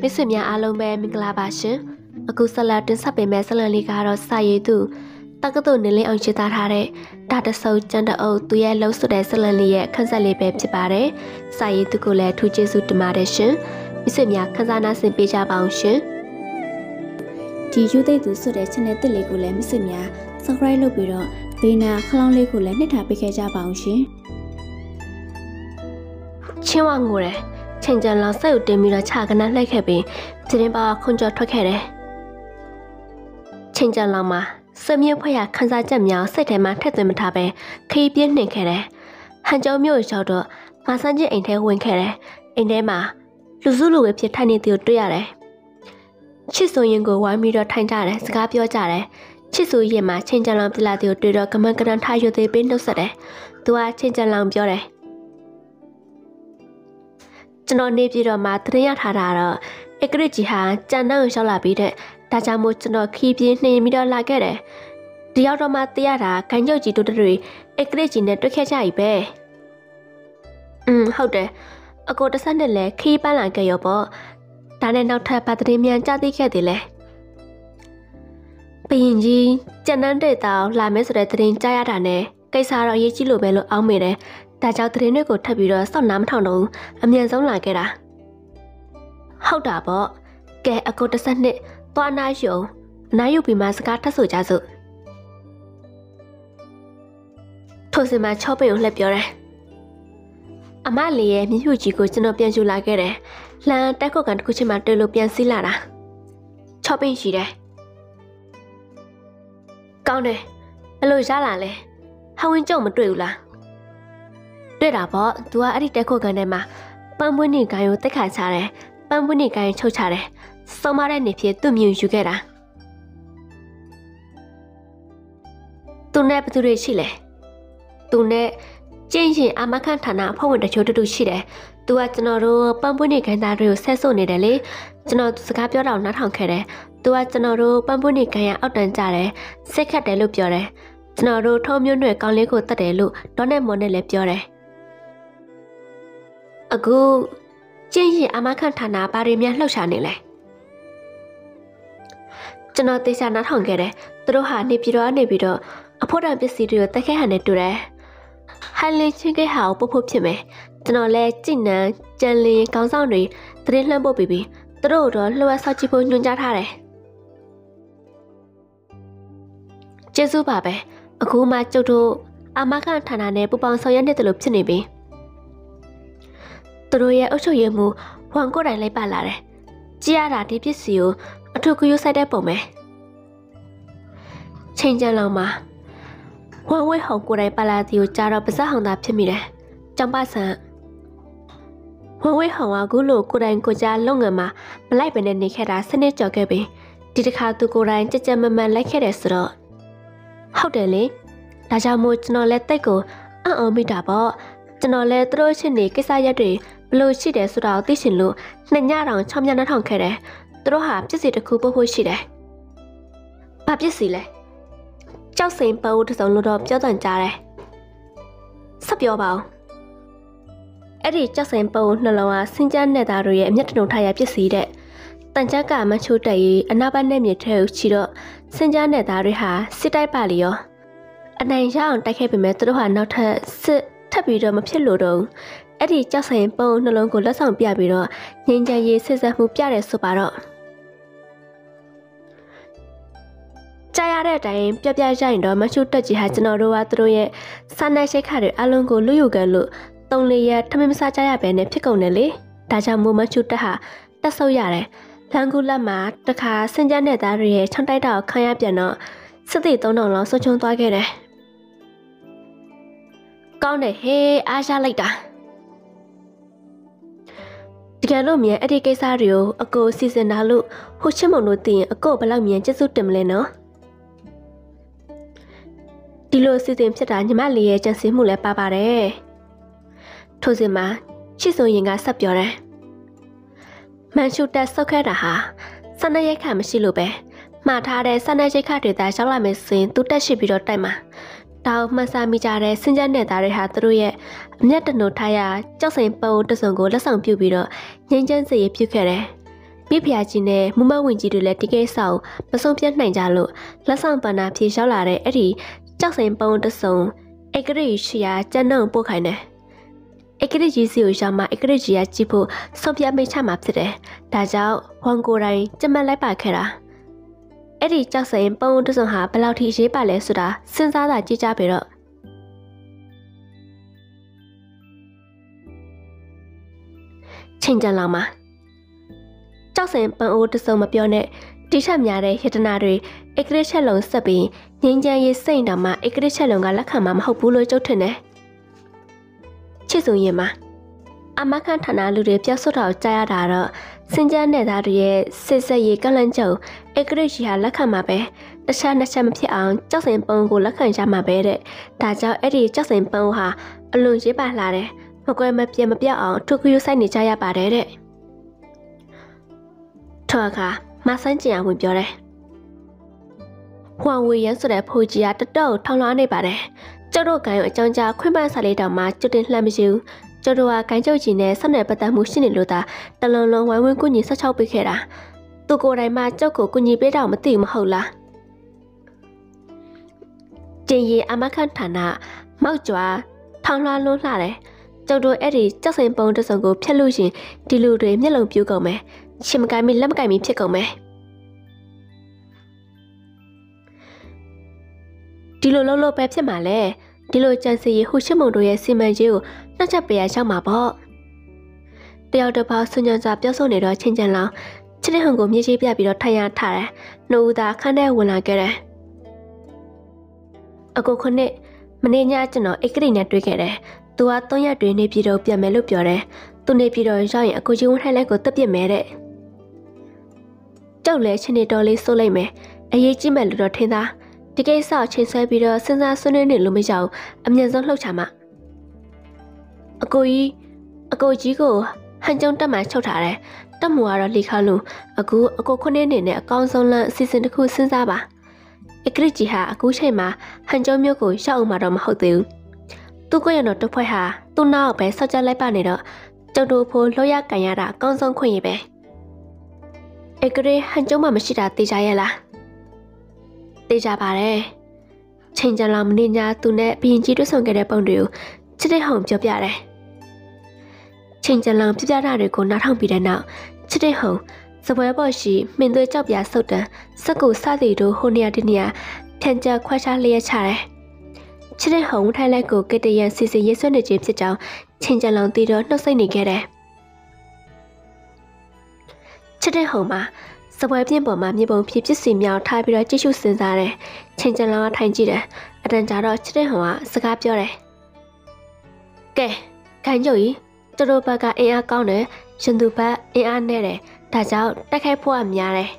မိတ်ဆွေများအားလုံးပဲမင်္ဂလာပါရှင်အခုဆက်လက်တင်ဆက်ပေးမယ့်ဇာတ်လမ်းလေးကတော့စာရေးသူတက္ကသိုလ်နေလင်းအောင်ရေးသားထားတဲ့ဒါတဆုပ်ကျန်တအုပ်သူရဲ့လှုပ်ဆိုတဲ့ဇာတ်လမ်းလေးရဲ့ခန်းဆက်လေးပဲဖြစ်ပါတယ်စာရေးသူကိုလည်းထူးကျေးဇူးတင်ပါတယ်ရှင်မိတ်ဆွေများခန်းစားနာဆင်ပေးကြပါအောင်ရှင်ဒီယူသိသူဆိုတဲ့ channel တစ်လေးကိုလည်းမိတ်ဆွေများ subscribe လုပ်ပြီးတော့ဘေးနာခလောင်းလေးကိုလည်းနှိပ်ထားပေးခဲ့ကြပါအောင်ရှင်ချင်းဝငိုတယ်ချိန်ကြံလောက်ဆက်ကိုတင်ပြီးတော့ခြာကနလှည့်ခဲ့ပြီးတင်းပါခွန်ကျော်ထွက်ခဲ့တယ်ချိန်ကြံလောက်မှာစမြင့်ဖွဲ့ရခန်းစားချက်များစိတ်ထဲမှာထက်သွင်းမထားပဲခရီးပြင်းနှင်ခဲ့တယ်ဟန်ကျော်မြို့ရောက်တော့မဆန်းချင်းအိမ်ထဲဝင်ခဲ့တယ်အိမ်ထဲမှာလူစုလူဝေးဖြစ်ထိုင်နေသူကိုတွေ့ရတယ်ချစ်ဆိုရင်ကိုဝိုင်းပြီးတော့ထိုင်ကြတယ်စကားပြောကြတယ်ချစ်ဆိုရင်မှာချိန်ကြံလောက်ပြလာသူကိုတွေ့တော့ကမန်ကရန်ထားရွသေးပေးနှုတ်ဆက်တယ်သူကချိန်ကြံလောက်ပြောတယ်ကျွန်တော်နေပြည်တော်မှာသတင်းရထားတာတော့ဧကရစ်ကြီးဟာကြံတန်းကိုရောက်လာပြီးတဲ့ဒါကြောင့်မို့ကျွန်တော်ခီးပြင်းနှင်ပြီးတော့လာခဲ့တယ်ဒီရောက်တော့မှသိရတာဂိုင်းကျုပ်ကြီးတို့တွေဧကရစ်ကြီးနဲ့တွေ့ခဲ့ကြပြီပဲဟုတ်တယ်အကိုတစ်ဆက်နဲ့လဲခီးပန်းလာခဲ့ရောပေါ့ဒါနဲ့နောက်ထပ်ဗတ်သတင်းမြန်ကြားသိခဲ့သေးလဲဘရင်ကြီးကြံတန်းတဲ့တောင်လာမဲဆိုတဲ့သတင်းကြားရတာနဲ့ကိစ္စတော့ရေးကြည့်လို့ပဲလို့အောင်းမိတယ်ဒါကြောင့်သတင်းတွေကိုထပ်ပြီးတော့စောင့်နားမထောင်တော့အမြန်ဆုံးလာခဲ့တာဟုတ်တာပေါ့ကဲအကိုတစ်ဆက်နှစ်သွားအနားယူအနားယူပြီးမှစကားထပ်ဆိုကြစို့ထိုစင်မှာ6ပိန်ကိုလှည့်ပြောတယ်အမလေးရဲ့မြင့်ဖြူကြီးကိုကျွန်တော်ပြန်ယူလာခဲ့တယ်လမ်းတက်ခုတ်ကန်တစ်ခုချင်းမှတွေ့လို့ပြန်စီးလာတာ6ပိန်ရှိတယ်ကောင်းတယ်ဘယ်လိုရလာလဲဟဝင်းကျုံမတွေ့ဘူးလားတွေ့တာပေါ့။ तू ကအဲ့ဒီတက်ခုတ်ကန်ထဲမှာပန်းပွင့်နေကိုင်းကိုတက်ခါချတယ်။ပန်းပွင့်နေကိုင်းချုပ်ချတယ်။စုံမတဲ့နေဖြစ်သူ့မြူယူခဲ့တာ။ तू နဲ့ဘယ်သူတွေရှိလဲ။ तू နဲ့ကျင်းရင်အမခန့်ဌာနအဖွဲ့ဝင်တချို့တူရှိတယ်။ तू ကကျွန်တော်တို့ပန်းပွင့်နေကိုင်းသားတွေကိုဆက်ဆုပ်နေတယ်လေ။ကျွန်တော်စကားပြောတာကိုနားထောင်ခဲ့တယ်။ तू ကကျွန်တော်တို့ပန်းပွင့်နေကိုင်းရအောက်တန်းကြတယ်။စိတ်ခတ်တယ်လို့ပြောတယ်။ကျွန်တော်တို့ထုံးမျိုးနွယ်ကောင်းလေးကိုတတ်တယ်လို့ဒေါ်နဲ့မော်နဲ့လည်းပြောတယ်အခုကျင်းရင်အမခန့်ဌာနဘာတွေများလှုပ်ရှားနေလဲကျွန်တော်တေချာနားထောင်ခဲ့တယ်သူတို့ဟာနေပြီးတော့အဖို့တန်ပစ္စည်းတွေကိုတက်ခဲဟန်နဲ့တူတယ်ဟန်လင်းချင်းခဲဟာကိုပုတ်ဖြစ်မယ်ကျွန်တော်လဲကြည်နံကြံလင်းခေါင်းဆောင်တွေသတင်းလှမ်းပို့ပြီးသူတို့တော့လှုပ်ဆောက်ကြည့်ဖို့ညွှန်ကြားထားတယ်ကျေးဇူးပါပဲအခုမှကျုပ်တို့အမခန့်ဌာနနဲ့ပူပေါင်းဆောင်ရွက်နေတယ်လို့ဖြစ်နေပြီသူတို့ရဲ့အုပ်ချုပ်ရေးမှုဝန်ကိုယ်တိုင်လိုက်ပါလာတယ်။ကြည့်ရတာဒီပစ္စည်းကိုအထူးဂရုစိုက်တဲ့ပုံပဲ။ချိန်ကြံလောက်မှာဝန်ဝဲဟောင်ကိုယ်တိုင်ပါလာသည်ကိုကြားတော့ပါဇက်ဟောင်သာဖြစ်မိတယ်။ကျောင်းပါဆန်ဝန်ဝဲဟောင်ကအခုလိုကိုယ်တိုင်ကိုကြားလုပ်ငန်းမှာမလိုက်ပဲနဲ့နေခဲ့တာစနစ်ကြော်ခဲ့ပြီးဒီတစ်ခါသူကိုယ်တိုင်ကြက်ကြက်မမန်လိုက်ခဲ့တယ်ဆိုတော့ဟုတ်တယ်လေ။ဒါကြောင့်မို့ကျွန်တော်လည်းတိတ်ကိုအံ့ဩမိတာပေါ့။ကျွန်တော်လည်းသူတို့ချင်းနေကိစ္စရက်တွေဘလို့ရှိတယ်ဆိုတာကိုသိချင်လို့နှစ်ညတောင်6ညနှထောင်ခဲ့တယ်သူတို့ဟာပြစ်စီတစ်ခုပို့ဖို့ရှိတယ်ဘာပြစ်စီလဲကြောက်စိန်ပိုးတစ်စုံလို့တော့ပြောတန်ကြတယ်ဆက်ပြောပါဦးအဲ့ဒီကြောက်စိန်ပိုးနှလုံးကစင်ကြမ်းနဲ့သားတို့ရဲ့အမျက်တုံထားရပြစ်စီတဲ့တန်ကြက်ကမချိုးတက်ရေးအနာဘက်နဲ့မြေထဲကိုချီတော့စင်ကြမ်းနဲ့သားတွေဟာစစ်တိုက်ပါလျောအနိုင်ရအောင်တိုက်ခဲ့ပေမဲ့သူတို့ဟာနောက်ထပ်စစ်ထပ်ပြီးတော့မဖြစ်လို့တော့အဲ့ဒီကြောက်ဆိုင်ပုံနှလုံးကိုလက်ဆောင်ပြပြီးတော့ငင်းချင်ရေးဆက်ဆက်မှုပြတယ်ဆိုပါတော့ကြားရတဲ့အတိုင်းပြပြရရင်တော့မချုတက်ကြီးဟာကျွန်တော်တို့ကသူတို့ရဲ့စာနယ်ရှိတ်ခါတွေအလုံးကိုလူယူကန်လို့3-4ရက်ထမင်းမစားကြရပဲနဲ့ဖြစ်ကုန်တယ်လေဒါကြောင့်မို့မချုတက်ဟာတက်ဆုပ်ရတယ်လန်ကူလက်မှာတခါစင်ကြမ်းတဲ့သားတွေရဲ့ချောင်းတိုက်တာကိုခံရပြန်တော့စစ်သည်3000လောက်ဆွချုံသွားခဲ့တယ်ကောင်းတယ်ဟေးအားရလိုက်တာတကယ်လို့မြန်အဲ့ဒီကိစ္စတွေကိုအကိုစီစဉ်တာလို့ဟိုချစ်မုံတို့သိရင်အကိုဘယ်လောက်မြန်ကျေးဇူးတင်မလဲနော်ဒီလိုစီစဉ်ဖြစ်တာညီမလေးရဲ့ကြံစည်မှုလည်းပါပါတယ်ထို့စဉ်မှာချစ်ဆိုရင်ကဆက်ပြောတယ်မန်ရှူတက်ဆောက်ခဲ့တာဟာစနရက်ခါမရှိလို့ပဲမှားထားတဲ့စနရက်ချိတ်ခါတွေသာရောက်လာမယ်ဆိုရင်သူတက်ရှိပြီးတော့တိုက်မှာတောင်မှန်စာမိကြတဲ့စင်ကြက်နဲ့သားတွေဟာသူတို့ရဲ့အမျက်တနိုထားရကြောက်စိန်ပုံတစုံကိုလက်ဆောင်ပြုပြီးတော့ငင်းချမ်းစေရပြုခဲ့တယ်။ဘမိဖုရားကြီးနဲ့မမဝင်ကြီးတို့လည်းဒီကိစ္စကိုမဆုံးဖြတ်နိုင်ကြလို့လက်ဆောင်ပန္နာဖြေလျှောက်လာတဲ့အဲ့ဒီကြောက်စိန်ပုံတဆုံဧကရိရှိရာကျန်းတော့ပို့ခိုင်းတယ်ဧကရိကြီးစီကိုရောက်မှဧကရိကြီးကကြည့်ဖို့ဆုံးဖြတ်မိတ်ချမှာဖြစ်တယ်ဒါကြောင့်ဝန်ကိုယ်တိုင်ကြက်မှတ်လိုက်ပါခဲ့တာအဲ့ဒီကြောက်စိန်ပုံတဆုံဟာဘယ်လောက်ထိရေးပါလဲဆိုတာစဉ်းစားတာကြည့်ကြပြီတော့ချိန်ကြလောက်မှာကြောက်စင်ပန်အိုးတစုံမပြောနဲ့တိထက်များတဲ့ယတနာတွေဧကရချက်လုံးဆက်ပြီးငင်းချမ်းရေးစိတ်တော်မှာဧကရချက်လုံးကလက်ခံမှာမဟုတ်ဘူးလို့ကြုတ်ထင်တယ်ချစ်စုံရင်မှာအမခန့်ဌာနလူတွေပြောဆွတ်တော်ကြားရတာတော့စင်ကြမ်းတဲ့သားတွေရဲ့စစ်ဆက်ရေးကလန့်ကျုံဧကရရှိဟာလက်ခံမှာပဲတခြားနှစ်ချက်မဖြစ်အောင်ကြောက်စင်ပန်ကိုလက်ခံရမှာပဲတဲ့ဒါကြောင့်အဲ့ဒီကြောက်စင်ပန်ဟာအလွန်ရေးပါလာတယ်မကွဲမပြတ်မပြောက်အောင်ထုခွယူဆိုင်နေကြရပါတယ်တဲ့ထောက်ကမဆန်းကျင်အောင်ဝင်ပြောတယ်ဟွမ်ဝေရန်ဆိုတဲ့ဖိုးကြီးကတတော့ထောင်လွှားနေပါတယ်ကျုပ်တို့ကံရောအကြောင်းကြားခွင့်ပန်းစာလေးတောင်မှကျွတ်တင်လှမ်းမရှိဘူးကျုပ်တို့ကကံကြုတ်ကြီးနဲ့ဆက်နယ်ပတ်သက်မှုရှိနေလို့သာတလုံးလုံးဝိုင်းဝန်းကူညီဆက်ချောက်ပေးခဲ့တာသူကိုယ်တိုင်မှကျုပ်ကိုကူညီပေးတော့မသိဘူးမဟုတ်လားကျင်ရီအမခန့်ဌာနမောက်ကြွားထောင်လွှားလွန်းလှတယ်ကျုပ်တို့အဲ့ဒီကြောက်စိန်ပုံတစုံကိုဖျက်လို့ရှင်ဒီလူတွေမျက်လုံးပြူးကုန်မယ်ရှင်မကိုင်မီလက်မကိုင်မီဖြစ်ကုန်မယ်ဒီလိုလှုပ်လို့ပဲဖြစ်မှာလဲဒီလိုကြံစီရဟိုရှစ်မုံတို့ရဲ့စီမံရေးကိုနှက်ချက်ပေးရရောက်မှာပေါ့တယောက်တစ်ပေါက်ဆွညံစာပြောဆိုနေတော့ချင်းချန်လောင်ချစ်တဲ့ဟန်ကိုမြေကြီးပြပြီးတော့ထိုင်ရထားတယ်နှုတ်ဦးသားခန်းထဲဝင်လာခဲ့တယ်အကိုခုနှစ်မနေ့ညကျွန်တော်ဧကရိနဲ့တွေ့ခဲ့တယ်သူက3ရက်တွင်နေပြည်တော်ပြန်မယ်လို့ပြောတယ်သူနေပြည်တော်ရောက်ရင်အကိုကြီးဝန်းထိုင်လိုက်ကိုတက်ပြစ်မယ်တဲ့ကြောက်လဲချင်းနေတော်လေးစိုးလိုက်မယ်အရေးကြီးမယ်လို့တော့ထင်သားဒီကိစ္စကိုချိန်ဆွဲပြီးတော့စဉ်းစားဆွေးနွေးနေလို့မရအောင်အမြင့်ဆုံးလှုပ်ချမှာအကိုကြီးကိုဟန်ကျုံတက်မှချုပ်ထားတယ်တက်မှုကတော့လိခါလို့အကိုခုနှစ်နေနဲ့အကောင်းဆုံးလမ်းအစီအစဉ်တစ်ခုစဉ်းစားပါဧကရိကြီးဟာအခုချိန်မှာဟန်ကျုံမြို့ကိုရောက်အောင်မှာတော့မဟုတ်သေးဘူးသူကိုရတော့တဖွဲ့ဟာသူ့နောက်ပဲဆောက်ကြလိုက်ပါနေတော့ကျုပ်တို့ဖို့လှော်ရကန်ရတာအကောင်းဆုံးခွင့်ရပဲဧကရိဟန်ကျုံမှမရှိတာသိကြရဲ့လားသိကြပါတယ်ချိန်ကြလောက်မင်းညာသူနဲ့ဘရင်ကြီးတွေ့ဆုံခဲ့တဲ့ပုံတွေကိုချစ်တဲ့ဟောင်ပြောပြတယ်ချိန်ကြလောက်ပြပြတာတွေကိုနားထောင်ပြီးတဲ့နောက်ချစ်တဲ့ဟောင်စပွဲပေါ်ရှိမင်းသွေးကြောက်ပြဆုတ်တန်စက်ကိုစသည်တို့ဟိုနေရာဒီနေရာဖြန့်ကျက်ခွဲခြားလျက်ချတယ်ချစ်တဲ့ဟောင်ထိုင်လိုက်ကိုကတရန်စီစီရေးဆွနေခြင်းဖြစ်ကြောင်းချိန်ကြလောက်တီတော့နှုတ်ဆက်နေခဲ့တယ်ချစ်တဲ့ဟောင်မှာစပွဲပြင်းပေါ်မှာမြေပုံဖြည့်ပစ္စည်းများထားပြီးတော့ကြည့်ရှုစဉ်းစားတယ်ချိန်ကြလောက်ထိုင်ကြည့်တယ်အတန်ကြာတော့ချစ်တဲ့ဟောင်ကစကားပြောတယ်ကဲခိုင်ကျုပ်ကြီးသူတို့ဘက်ကအင်အားကောင်းတယ်ရှင်သူဘက်အင်အားနည်းတယ်ဒါကြောင့်တိုက်ခိုက်ဖို့ကများတယ်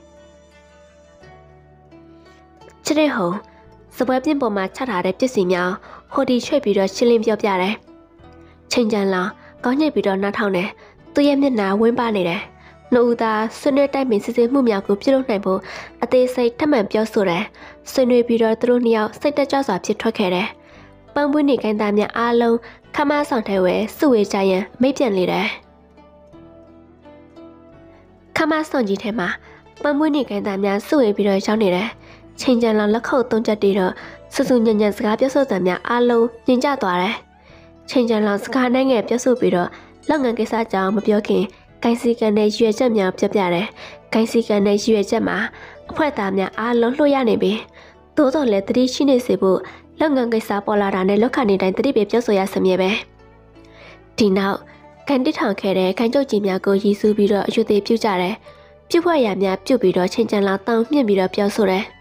ချစ်တဲ့ဟောင်စပွဲပြင်းပေါ်မှာချထားတဲ့ပစ္စည်းများဟိုဒီချွေပြီးတော့ရှင်းလင်းပြောပြတယ်ချိန်ကြလောက်ကောင်းညိတ်ပြီးတော့နှာထောင်တယ်သူ့ရဲ့မျက်နှာဝင်းပါနေတယ်နှုတ်ဦးသားဆွေးနွေးတိုက်ပင်စစ်စစ်မှုများကိုပြုလုပ်နိုင်ဖို့အသေးစိတ်ထပ်မံပြောဆိုတယ်ဆွေးနွေးပြီးတော့သူတို့နှစ်ယောက်စိတ်တက်ကြွစွာဖြစ်ထွက်ခဲ့တယ်ပန်းပွင့်နေခိုင်းသားများအားလုံးခမဆောင်ထဲဝဲစုဝေးကြရန်မိတ်ပြန်လေတယ်ခမဆောင်ကြီးထဲမှာပန်းပွင့်နေခိုင်းသားများစုဝေးပြီးတော့ရောက်နေတယ်ချိန်ကြံလောက်လက်ခုပ်သုံးချက်တည်းတော့စူးစူးညံ့ညံ့စကားပြောဆိုတဲ့များအားလုံးညင်ကြသွားတယ်ချိန်ကြံလောက်စကားနိုင်ငယ်ပြောဆိုပြီးတော့လောက်ငန်းကိစ္စကြောင့်မပြောခင်ဂိုင်းစီကန်နဲ့ရွေချက်များပြပြတယ်ဂိုင်းစီကန်နဲ့ရွေချက်မှာအဖွဲသားများအားလုံးလှုပ်ရနေပြီသို့တော်လည်းတတိရှိနေစေဖို့လောက်ငန်းကိစ္စပေါ်လာတာနဲ့လောက်ခဏနေတိုင်းတတိပဲပြောဆိုရစမြဲပဲဒီနောက်ကန်တစ်ထောင်ခဲ့တဲ့ခိုင်ကျုပ်ကြီးများကိုရည်စူးပြီးတော့အရွတ်သေးပြုတ်ကြတယ်ပြုတ်ဖွဲ့ရများပြုတ်ပြီးတော့ချိန်ချန်လာတောင်းမြင့်ပြီးတော့ပြောဆိုတယ်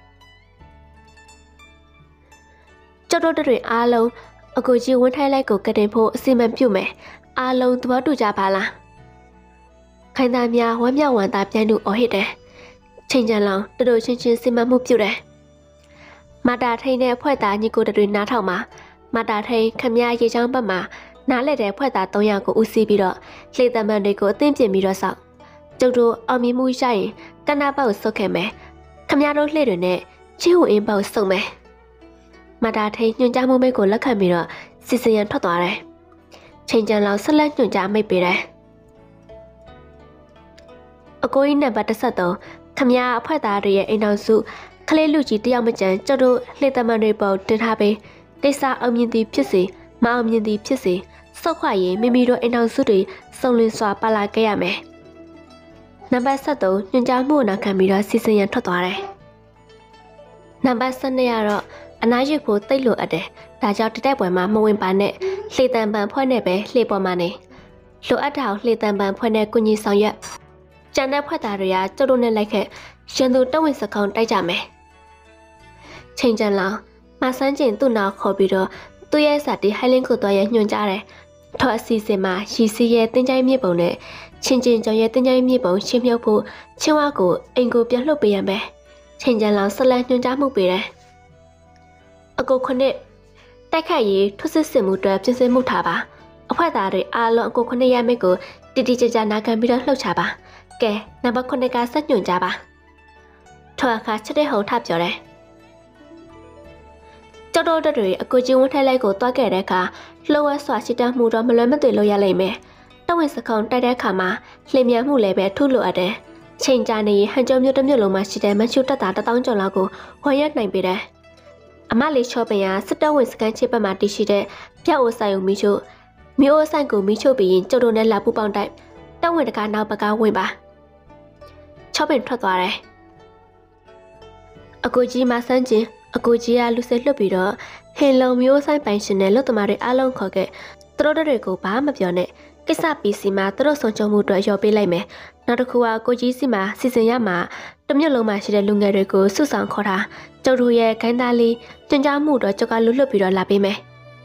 ကျော်တို့တွေအားလုံးအကိုကြီးဝန်းထိုင်းလိုက်ကိုကတင်ဖို့အစီအမံပြုမယ်အားလုံးသဘောတူကြပါလားခိုင်သားများဝမ်းမြောက်ဝမ်းသာပြန်သူအော်ဟစ်တယ်ချိန်ချန်လောင်တို့ချင်းချင်းစီမံမှုပြုတယ်မာတာထိန်တဲ့ဖွဲ့သားညီကိုတွေနားထောင်မှာမာတာထိန်ခမရေချောင်းဘက်မှာနားလက်တဲ့ဖွဲ့သား300ကိုဦးစီးပြီးတော့လေတမန်တွေကိုအသင်းပြင်ပြီးတော့ဆောက်ကျုပ်တို့အောင်မြင်မှုရရင်ကနပေါက်ဆုတ်ခဲ့မယ်ခမတို့လှည့်တွေနဲ့ချီဟူအင်းပေါက်ဆုတ်မယ်မာတာထိန်ညွှန်ကြားမှုမိတ်ကိုလက်ခံပြီးတော့စစ်စရန်ထွက်သွားတယ်ချိန်ချန်လောင်ဆက်လက်ညွှန်ကြားမိတ်ပေးတယ်အကိုကြီးနံပါတ်13ခမရအဖွဲ့သားတွေရဲ့အိမ်တော်စုခလေးလူကြီးတယောက်မကျန်ကျတို့လှေတမန်တွေပေါ်တင်ထားပြီးကိစ္စအောင်မြင်သည်ဖြစ်စေမအောင်မြင်သည်ဖြစ်စေစောက်ခွာရင်မိမိတို့အိမ်တော်စုတွေစုံလင်စွာပါလာခဲ့ရမယ်နံပါတ်73ညွှန်ကြားမှုနာခံပြီးတော့စီစဉ်ရန်ထွက်သွားတယ်နံပါတ်12ကတော့အနားရွက်ဖို့တိတ်လို့အပ်တယ်ဒါကြောင့်တတိုက်ပွဲမှာမဝင်ပါနဲ့လှေတံပန်ဖွဲ့နဲ့ပဲလှေပေါ်မှာနေလိုအပ်တာကိုလှေတံပန်ဖွဲ့နဲ့ကုညီဆောင်ရွက်ကျန်တဲ့ဖွဲ့သားတွေကကျုပ်တို့နဲ့လိုက်ခဲ့ရန်သူတပ်ဝင်စကောင်တိုက်ကြမယ်ချိန်ချန်လောင်မဆန်းကျင်သူ့နောက်ခေါ်ပြီးတော့သူ့ရဲ့စာတီဟိုင်းလင်းကိုသွားရညွှန်ကြားတယ်ထော်အစီအစဉ်မှာရီစီရဲ့တင်းကြိုင်းမြေပုံနဲ့ချင်းချင်းကြောင်ရဲ့တင်းကြိုင်းမြေပုံရှင်းမြုပ်ဖို့ချင်းဝါကိုအိမ်ကိုပြန်လှုပ်ပေးရမယ်ချိန်ချန်လောင်ဆက်လက်ညွှန်ကြားမှုပေးတယ်အကိုခုနှစ်တိုက်ခိုက်ရေးထွတ်စစ်စင်မှုတွေပြင်ဆင်မှုထားပါအဖွဲ့သားတွေအားလုံးအကိုခုနှစ်ရမိတ်ကိုတီတီကြကြနာခံပြီးတော့လှုပ်ချပါကဲနံပါတ်9ကဆက်ညွှန်ကြပါထော်အခါချက်တဲ့ဟုံထပြောတယ်ကျော်တော်တွေအကိုကြီးဝန်းထိုက်လိုက်ကိုတွားခဲ့တဲ့အခါလှုပ်ဝဲစွာရှိတမှုတော့မလွယ်မသွေလို့ရလိမ့်မယ်တဝင်းစကောင်တိုက်တဲ့အခါမှာလှင်မြန်မှုလည်းပဲထုလို့အပ်တယ်ချိန်ကြာနေဟန်ကျော်မြို့တစ်မြို့လုံးမှာရှိတဲ့မချူတက်တာ1000ကျော်လောက်ကိုဝယ်ရနိုင်ပေတယ်အမလေးချောပင်ရစစ်တဝင်းစကန်ချစ်ပတ်မှာတည်ရှိတဲ့ပြောက်အိုဆိုင်ကိုမိချို့မြို့အိုဆိုင်ကိုမိချို့ပြီးရင်ကျော်တော်နဲ့လာပူပေါင်းတိုက်တဝင်းတကားနောက်ဘက်ကဝင်ပါချောပင်ထွက်သွားတယ်အကိုကြီးမဆန်းချင်းအကိုကြီးကလူစဲလွတ်ပြီးတော့ဟင်လုံမျိုးဆိုင်ပိုင်ရှင်နဲ့လွတ်သမားတွေအားလုံးခေါ်ခဲ့သူတို့တွေကိုဘာမှမပြောနဲ့ကိစ္စပြီးစီမှာသူတို့ဆုံးချုံမှုအတွက်ရော်ပေးလိုက်မယ်နောက်တစ်ခုကကိုကြီးစီမှာစီစဉ်ရမှာတမျိုးလုံးမှာရှိတဲ့လူငယ်တွေကိုစုဆောင်ခေါ်တာကျုပ်တို့ရဲ့ခိုင်းသားလေးကြင်ကြားမှုတော့ကျုပ်ကလွတ်လွတ်ပြီးတော့လာပေးမယ်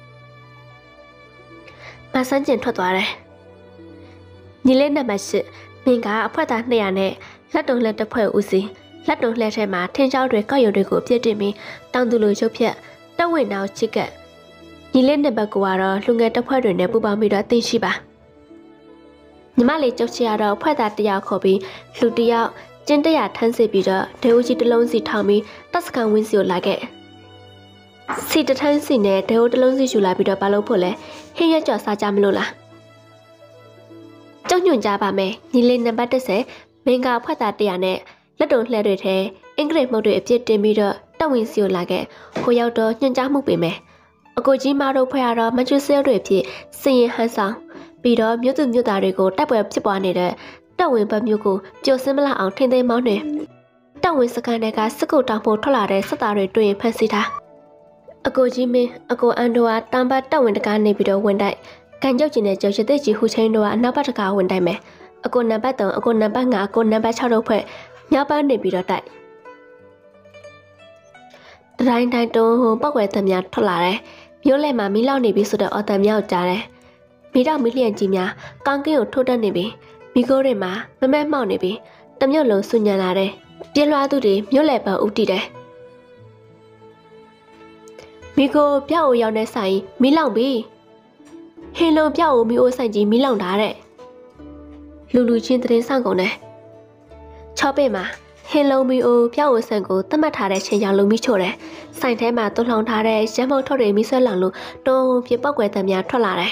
မဆန်းကျင်ထွက်သွားတယ်ညီလေးနံပါတ်8မင်းကအဖွဲ့သား200နဲ့လက်တုံလက်တစ်ဖွဲ့ဦးစီးလက်တုံလက်ထဲမှာထင်းချောင်းတွေကောက်ရုံတွေကိုပြစ်တင်ပြီးတောင်သူလိုရုပ်ဖြတ်တဝင်းနောက်ချစ်ကပ်ညီလေးနှစ်ဘက်ကတော့လူငယ်တစ်ဖွဲ့တွေနဲ့ပူးပေါင်းပြီးတော့တင်ရှိပါညီမလေးကျုပ်ချီကတော့ဖွဲ့သားတယောက်ခေါ်ပြီးလူတယောက်ကျင်းတရထမ်းစီပြီးတော့ဒေဝကြီးတစ်လုံးစီထောင်ပြီးတပ်စကန်ဝင်းစီကိုလာခဲ့စီတထန်းစီနဲ့ဒေဝတစ်လုံးစီယူလာပြီးတော့ဘာလို့ဖို့လဲဟင်းရကြော်စားကြမလို့လားကျုပ်ညွှန်ကြားပါမယ်ညီလေးနံပါတ်10မင်းကဖွဲ့သား100နဲ့လက်တုံလှဲတွေထဲအင်္ဂလိပ်မုတ်တွေအပြစ်တင်ပြီးတော့တပ်ဝင်စီကိုလာခဲ့ကိုရောက်တော့ညွှန်ကြားမှုပေးမယ်အကိုကြီးမတို့ဖွဲ့ရတော့မချွတ်ဆဲတွေဖြစ်စင်ရင်ဟန်ဆောင်ပြီးတော့မြို့သူမြို့သားတွေကိုတိုက်ပွဲဖြစ်ပွားနေတဲ့တပ်ဝင်ဘက်မျိုးကိုပျော်စင်းမလာအောင်ထင်းသိမ်းမောင်းနေတပ်ဝင်စကန်တွေကစစ်ကုတ်တောင်ဖို့ထွက်လာတဲ့စစ်သားတွေတွေ့ရင်ဖမ်းဆီးတာအကိုကြီးမင်းအကိုအန်တို့ကတံပတ်တပ်ဝင်တကားနေပြီးတော့ဝင်တိုက်ကန်ကြောက်ကျင်တဲ့ကြောက်ရတဲ့ကြီးဟူချင်းတို့ကအနောက်ဘက်တကားဝင်တိုက်မယ်အကိုနံပါတ်3အကိုနံပါတ်5အကိုနံပါတ်6တို့ဖွဲ့မြောက်ပန်းနေပြီးတော့တိုက်တိုင်းတိုင်းတုံးဟိုပောက်ွယ်သများထွက်လာတယ်မြို့လဲမှာမီးလောင်နေပြီဆိုတော့အော်တန်မြောက်ကြားတယ်မိတော့မီးလျံကြီးများကောင်းကင်းကိုထိုးတက်နေပြီမိခိုးတွေမှာမမဲမှောက်နေပြီတမြို့လုံးဆူညံလာတယ်ပြင်းလွှားသူတွေမြို့လဲပန်းဥတီတယ်မိခိုးပြောက်အိုရောက်နေဆိုင်မီးလောင်ပြီဟင်းလုံးပြောက်အိုမီးအိုဆိုင်ကြီးမီးလောင်တာတဲ့လူချင်းသတင်းဆောင်ကုန်တယ်6ပေမှာဟင်းလုံးမီအိုပြောက်အိုဆန်ကိုသတ်မှတ်ထားတဲ့ချိန်ရောက်လုံးမိချို့တယ်ဆိုင်ထဲမှာသွန်လောင်ထားတဲ့ရမ်းမုတ်ထုတ်တွေမိဆွဲလောင်လို့တုံးပြပောက်ွယ်တံများထွက်လာတယ်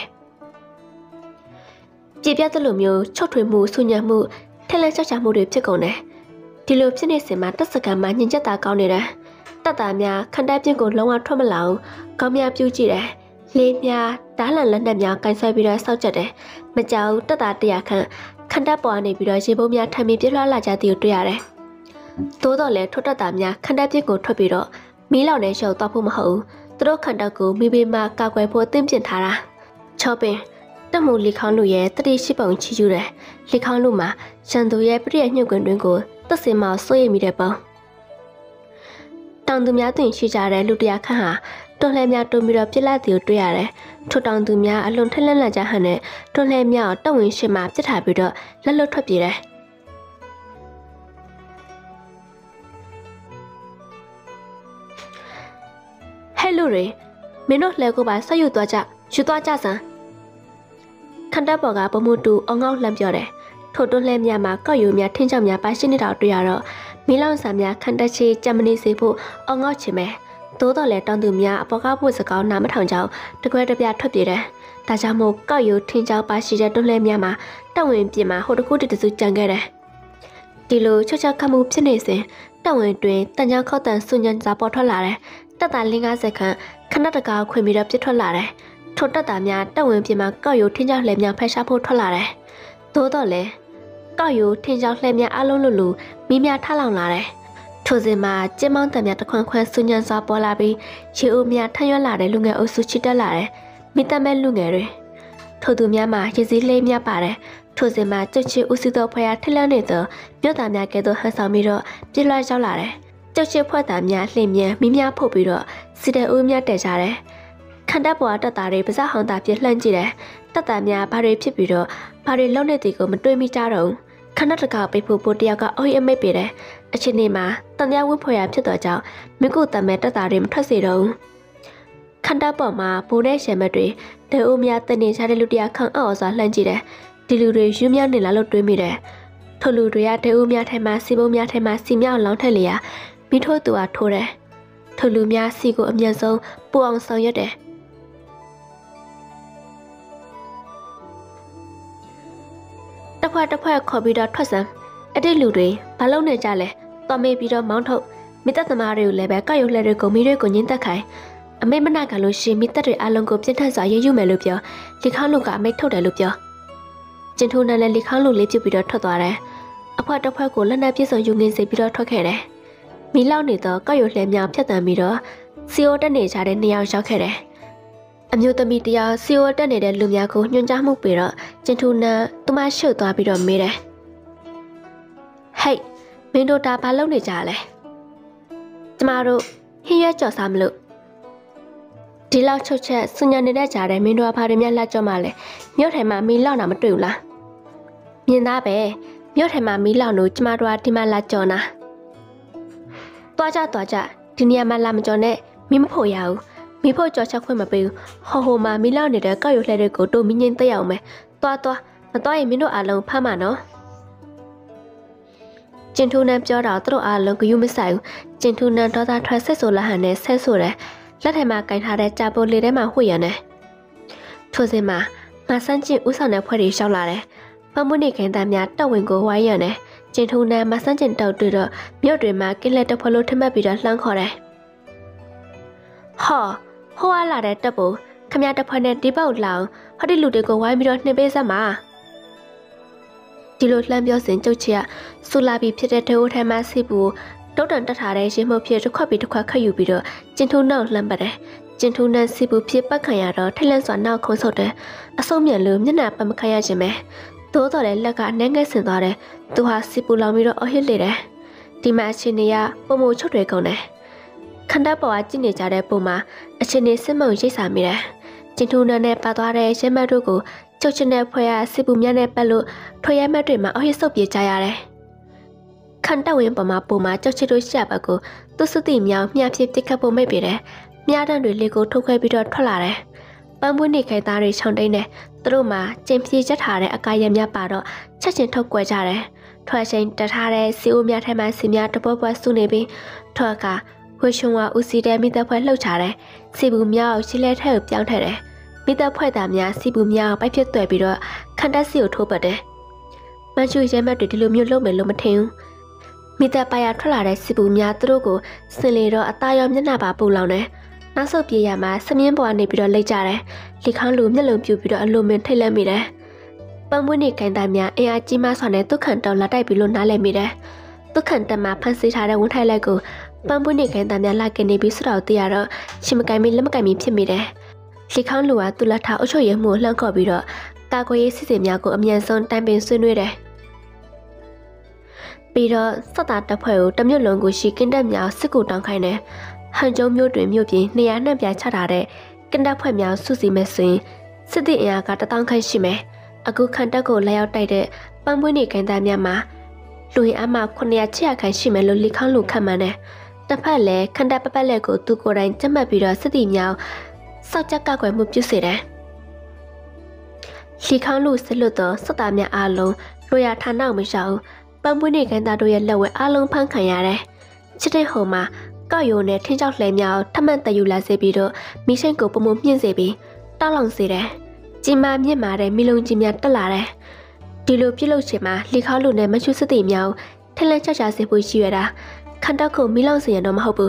ကြည်ပြတ်တဲ့လိုမျိုးချုပ်ထွေမှုဆူညံမှုထက်လက်ချက်ချမှုတွေဖြစ်ကုန်တယ်ဒီလိုဖြစ်နေစင်မှာတက်စကန်မှာညင်ချက်တာကောင်းနေတယ်တက်တာများခန္ဓာပြင်းကိုလုံးဝထွက်မလာအောင်ကောင်းများပြူးကြည့်တယ်လေးများဓားလန်လက်နက်များကင်ဆယ်ပြီးတော့စောက်ကြတယ်မကြောက်တက်တာ100ခန့်ခန္ဓာပေါ်နေပြီးတော့ရေပုံးများထမ်းပြီးပြလှလာကြသည်ကိုတွေ့ရတယ်သို့တော်လည်းထွက်တက်တာများခန္ဓာပြင်းကိုထွက်ပြီးတော့မီးလောင်နဲ့ရှုပ်တော့ဖို့မဟုတ်ဘူးသူတို့ခန္ဓာကိုမိဘေးမှာကာကွယ်ဖို့အသင့်ပြင်ထားတာ6ပင်တက်မှုလီခေါင်းလူရဲ့တတိရှိပုံချီယူတယ်လီခေါင်းလူမှာရန်သူရဲ့ပြည့်ရညှို့ကွင်းတွင်ကိုတက်စင်မောက်စိုးရိမ်မိတဲ့ပုံတောင်သူများတွင်ရှိကြတဲ့လူတရာခန့်ဟာတွန်လှဲများတုံပြီးတော့ပြစ်လိုက်သည်ကိုတွေ့ရတယ်ထိုတောင်သူများအလွန်ထက်လက်လက်ကြဟန်နဲ့တွန်လှဲများတက်ဝင်ရှိမှပြစ်ထားပြီးတော့လက်လွတ်ထွက်ပြေးတယ်ဟဲ့လူတွေမင်းတို့လှဲကိုပါဆက်ယူသွားကြယူသွားကြစမ်းခန္ဓာပေါ်ကပမှုတူအငေါ့လှမ်းပြောတယ်ထိုတွန်းလှဲများမှာကောက်ယူများထင်းချောက်များပါရှိနေတာတွေ့ရတော့မီလောင်စာများခန္ဓာချေကြံမနေစေဖို့အငေါ့ချင်မယ်သို့တော်လည်းတောင်သူများအပေါ်ကဖို့စကောင်းနာမထောင်ကြောင်းတကွဲတပြားထွက်ပြေးတယ်ဒါကြောင့်မို့ကောက်ယူထင်းချောက်ပါရှိတဲ့တွန်းလှဲများမှာတက်ဝင်ပြင်မှာဟိုတကူတစုကြံခဲ့တယ်ဒီလိုချောချောခမှုဖြစ်နေစဉ်တပ်ဝင်တွင်တန်ချောင်းခောက်တန်စွញ្ញံစာပေါ်ထွက်လာတယ်တပ်သား50ခန့်ခဏတကာခွင်ပြီးတော့ပြစ်ထွက်လာတယ်ထိုတပ်သားများတပ်ဝင်ပြင်မှာကောက်ရိုးထင်းချောင်းလှဲများဖယ်ရှားဖို့ထွက်လာတယ်သို့တော့လည်းကောက်ရိုးထင်းချောင်းလှဲများအလုံးလူမိများထလောင်လာတယ်ထိုစဉ်မှာကျင်းမောင်းတံများတခွန်းခွန်းစွញ្ញံစာပေါ်လာပြီးရေအိုများထမ်းရွက်လာတဲ့လူငယ်အုပ်စုချစ်တက်လာတယ်မိတမဲလူငယ်တွေထိုသူများမှာရည်စည်းလေးများပါတယ်ထိုစဉ်မှာကျုပ်ချစ်ဦးစီးသောဖွဲ့အားထလန်းနေသောမြို့သားများကဲ့သို့ဟန်ဆောင်ပြီးတော့ပြစ်လွှတ်ရောက်လာတယ်ကျုပ်ချစ်ဖွဲ့သားများလှည့်မြန်မိများဖုတ်ပြီးတော့စီတဲ့ဦးများတက်ကြတယ်ခန္ဓာပေါ်တက်တာတွေပါးစပ်ဟောင်းတာပြလှမ်းကြည့်တယ်တက်တာများဘာတွေဖြစ်ပြီးတော့ဘာတွေလုံးနေသည်ကိုမတွေးမိကြတော့ခဏတကာပိတ်ဖို့ပိုတယောက်ကအိုးအမိတ်ပေတယ်အချင်းနေမှာတန်တရားဝတ်ဖွဲ့ရဖြစ်တော့ကြောင့်မိကုတမဲတက်တာတွေမထွက်စေတော့ခန္ဓာပေါ်မှာဘိုးတဲ့ရှယ်မက်တွေတဲအိုးများတနေချတဲ့လူတယောက်ခံအော်စွာလှမ်းကြည့်တယ်ဒီလူတွေယူမြောက်နေလာလို့တွေးမိတယ်ထိုလူတွေကတဲအိုးများထဲမှာစီပုံးများထဲမှာစီမြောက်လောင်းထက်လျာမိထိုးသူအားထိုးတယ်ထိုလူများစီကိုအမြင့်ဆုံးပူအောင်ဆောင်ရွက်တယ်တစ်ဖွဲ့ခေါ်ပြီးတော့ထွက်စမ်းအဲ့ဒီလူတွေဘာလုပ်နေကြလဲတော်မေးပြီးတော့မောင်းထုတ်မိသက်သမားတွေကိုလည်းပဲကောက်ရုပ်လှဲတွေကိုမိတွေကိုညှင်းတက်ခိုင်းအမေမနာကလို့ရှိမိသက်တွေအလုံးကိုပြင်းထန်စွာရယူမယ်လို့ပြောလီခေါင်းလူကအမိတ်ထုတ်တယ်လို့ပြောကျင်ထိုးနဲ့လည်းလီခေါင်းလူလေးပြုတ်ပြီးတော့ထွက်သွားတယ်အဖွဲတစ်ဖွဲ့ကိုလက်နက်ပြည့်စုံယူငင်းစေပြီးတော့ထွက်ခဲ့တယ်မီလောက်နေတော့ကောက်ရုပ်လှဲများဖြတ်တန်းပြီးတော့စီအိုတက်နေကြတဲ့နေရာရောက်ခဲ့တယ်အမျိုးသမီးတယောက်စီအိုတက်နေတဲ့လူများကိုညွှန်ကြားမှုပြီးတော့ကျင်ထိုးနဲ့သူမရှုပ်သွားပြီးတော့မေးတယ်ဟိတ်မင်းတို့ဒါဘာလုပ်နေကြလဲကျမတို့ဟင်းရွက်ကြော်စားမလို့ဒီလောက်ချုပ်ချက်စွញ្ញံနေတဲ့ကြားထဲမင်းတို့ဘာတွေများလှကြော်မှလဲမြို့ထဲမှာမီးလောက်တာမတွေ့ဘူးလားမြင်သားပဲမြို့ထဲမှာမီးလောက်လို့ကျမတို့ကဒီမှာလာကြော်နာသွားကြဒီနေရာမှာလာမကြော်နဲ့မီးမဖို့ရဘူးမီးဖို့ကြော်ချက်ခွင့်မပေးဘူးဟိုမှာမီးလောက်နေတဲ့ကောက်ရုပ်လှဲတွေကိုတို့မင်းငင်းတက်အောင်မယ်သွားမသွားရင်မင်းတို့အားလုံးဖမ်းမှာနော်ကျင်ထူနန်ပြောတော့သူတို့အားလုံးကယူမဆိုင်ဘူးကျင်ထူနန်ဒေါသထွက်ဆက်ဆိုလာဟန်နဲ့ဆက်ဆိုတယ်လက်ထဲမှာကင်ထားတဲ့ကြာပိုလေးထဲမှာဝှေ့ရနေထိုစဉ်မှာမဆန်းကျင်ဥဆောင်တဲ့ဖွဲ့တွေရှောက်လာတယ်ပမွနေခင်သားများတောက်ဝင်ကိုဝိုင်းရနေကျင်ထူနန်မဆန်းကျင်တောက်တွေ့တော့မြို့တွေမှာကင်းလက်တစ်ဖွဲ့လို့ထမက်ပြီးတော့လှမ်းခေါ်တယ်ဟောဟိုအားလာတဲ့တပ်ဖို့ခမရတစ်ဖွဲ့နဲ့ဒီပေါက်လောင်ဟောဒီလူတွေကိုဝိုင်းပြီးတော့နှိပ်ပေးစမ်းပါဒီလိုလှမ်းပြောစဉ်ကျုပ်ချီကဆူလာပြီးဖြစ်တဲ့ဒေအိုထဲမှာစီပူတုတ်တန်တက်ထားတဲ့ရင်မှုဖြစ်တစ်ခွက်ပြီးတစ်ခွက်ခတ်ယူပြီးတော့ကျင်ထုံနောက်လှမ်းပတ်တယ်ကျင်ထုံနဲ့စီပူဖြစ်ပတ်ခံရတော့ထိုင်လန့်စွာနောက်ခုံဆုပ်တယ်အဆုံးမြန်လို့မျက်နှာပတ်မခတ်ရခြင်းပဲသို့တော်လည်းလက်ကနှဲငယ်ဆင်သွားတယ်သူဟာစီပူလောင်ပြီးတော့အဟစ်လေတယ်ဒီမှာအချင်းတွေကပုံမချုပ်တွေကုန်တယ်ခန္ဓာပေါ်ကကြည့်နေကြတဲ့ပုံမှာအချင်းတွေစစ်မုံရိတ်စာမိတယ်ကျင်ထုံနဲ့ပတ်သွားတဲ့ရဲမတ်တို့ကိုကျုပ်ချင်တဲ့ဖွဲ့ရစီပူများနဲ့ပတ်လို့ထွေရဲမတ်တွေမှာအဟစ်ဆုပ်ပြေးကြရတယ်ခန်တဝင်းပေါ်မှာပုံမှာကြောက်ချစ်တို့ရှာပတ်ကိုသူစတိမြောင်မြဖြစ်တိခတ်ဖို့မိတ်ပေတယ်။မြားတန်းတွေလေကိုထုတ်ခွဲပြီးတော့ထွက်လာတယ်။ပန်းပွင့်နေခိုင်သားတွေခြုံတိန်တယ်။သူတို့မှာကျင်ပြေချက်ထားတဲ့အကာရံများပါတော့ချက်ချင်းထုတ်ကွယ်ကြတယ်။ထွက်ချင်းတထားတဲ့စီအိုများထဲမှာစီများတပွက်ပွက်စုနေပြီးထွက်ကဝှချုံဝါဦးစီတဲ့မိသက်ဖွဲ့လှုပ်ချတယ်။စီဘူးမြောက်ရှီလဲထဲကိုပြောင်းထည့်တယ်။မိသက်ဖွဲ့သားများစီဘူးမြောက်ပိုက်ဖြစ်တွေ့ပြီးတော့ခန်တက်စီကိုထိုးပတ်တယ်။မန်ချူရဲမတ်တွေဒီလိုမျိုးလုပ်မယ်လို့မထင်ဘူး။မိသက်ပါရထွက်လာတဲ့စီပူများသူတို့ကိုစင်လေတော့အသားရောမျက်နှာပါပူလောင်တယ်။နောက်ဆုတ်ပြေးရမှာစမြင်းပေါ်ကနေပြီးတော့လိတ်ကြတယ်။လီခေါင်းလူမျက်လုံးပြူပြီးတော့အလိုမင်းထိတ်လက်မိတယ်။ပန်းပွင့်နေခိုင်သားများအင်အားကြီးမဆွာနဲ့တုတ်ခန့်တောင်လာတိုက်ပြီးလို့နားလည်မိတယ်။တုတ်ခန့်တက်မှာဖန်ဆီးထားတဲ့ဝန်ထိုက်လက်ကိုပန်းပွင့်နေခိုင်သားများလာကနေပြီးဆွတော်တရတော့ရှင်မကိုင်မီလက်မကိုင်မီဖြစ်မိတယ်။လီခေါင်းလူကသူ့လက်ထောက်အချို့ရဲမှုလှမ်းခေါ်ပြီးတော့ကာကွယ်ရေးစစ်စင်များကိုအမြန်ဆုံးတိုင်ပင်ဆွေးနွေးတယ်။ပြီးတော့စက်သားတပ်ဖွဲ့ကိုတမြို့လုံးကိုရှိကင်းတက်များစစ်ကူတောင်းခိုင်းတယ်။ဟန်ကျုံမြို့တွင်မြို့ပြင်200နှံ့ပြချထားတဲ့ကင်းတက်ဖွဲ့များစုစည်းမဲ့ဆိုရင်စစ်သည်အင်အားက1000ခန့်ရှိမယ်။အခုခန့်တက်ကိုလက်ရောက်တိုက်တဲ့ပန်းပွင့်နေခိုင်သားများမှာလူရင်းအမ900ခန့်ရှိမယ်လို့လီခေါင်းလူခန့်မှန်းတယ်။တစ်ဖက်လည်းခန့်တက်ပပတ်လက်ကိုသူကိုယ်တိုင်ကျမှတ်ပြီးတော့စစ်သည်များစောက်ကြကောက်ွယ်မှုပြုစေတယ်။လီခေါင်းလူစစ်လို့တော့စက်သားများအားလုံးလိုရာဌာနမရှောင်ပန်းပွင့်နေခိုင်သားတို့ရဲ့လက်ဝဲအားလုံးဖမ်းခံရတယ်။ချစ်တဲ့ဟိုမှာကောက်ရိုးနဲ့ထင်းချောက်လှဲများထမှန်တယူလာစေပြီးတော့မိရှိန်ကိုပုံမမြင့်စေပြီးတောက်လောင်စေတယ်။ကြီးမာမြင့်မာတဲ့မီလုံးကြီးများတက်လာတယ်။ဒီလိုပြုတ်လုချင်မှာလီခေါလူနဲ့မချူစစ်တီများထိုင်လန်းချချစေဖို့ရှိရတာခန္ဓာကိုမီလောင်စရတော့မဟုတ်ဘူး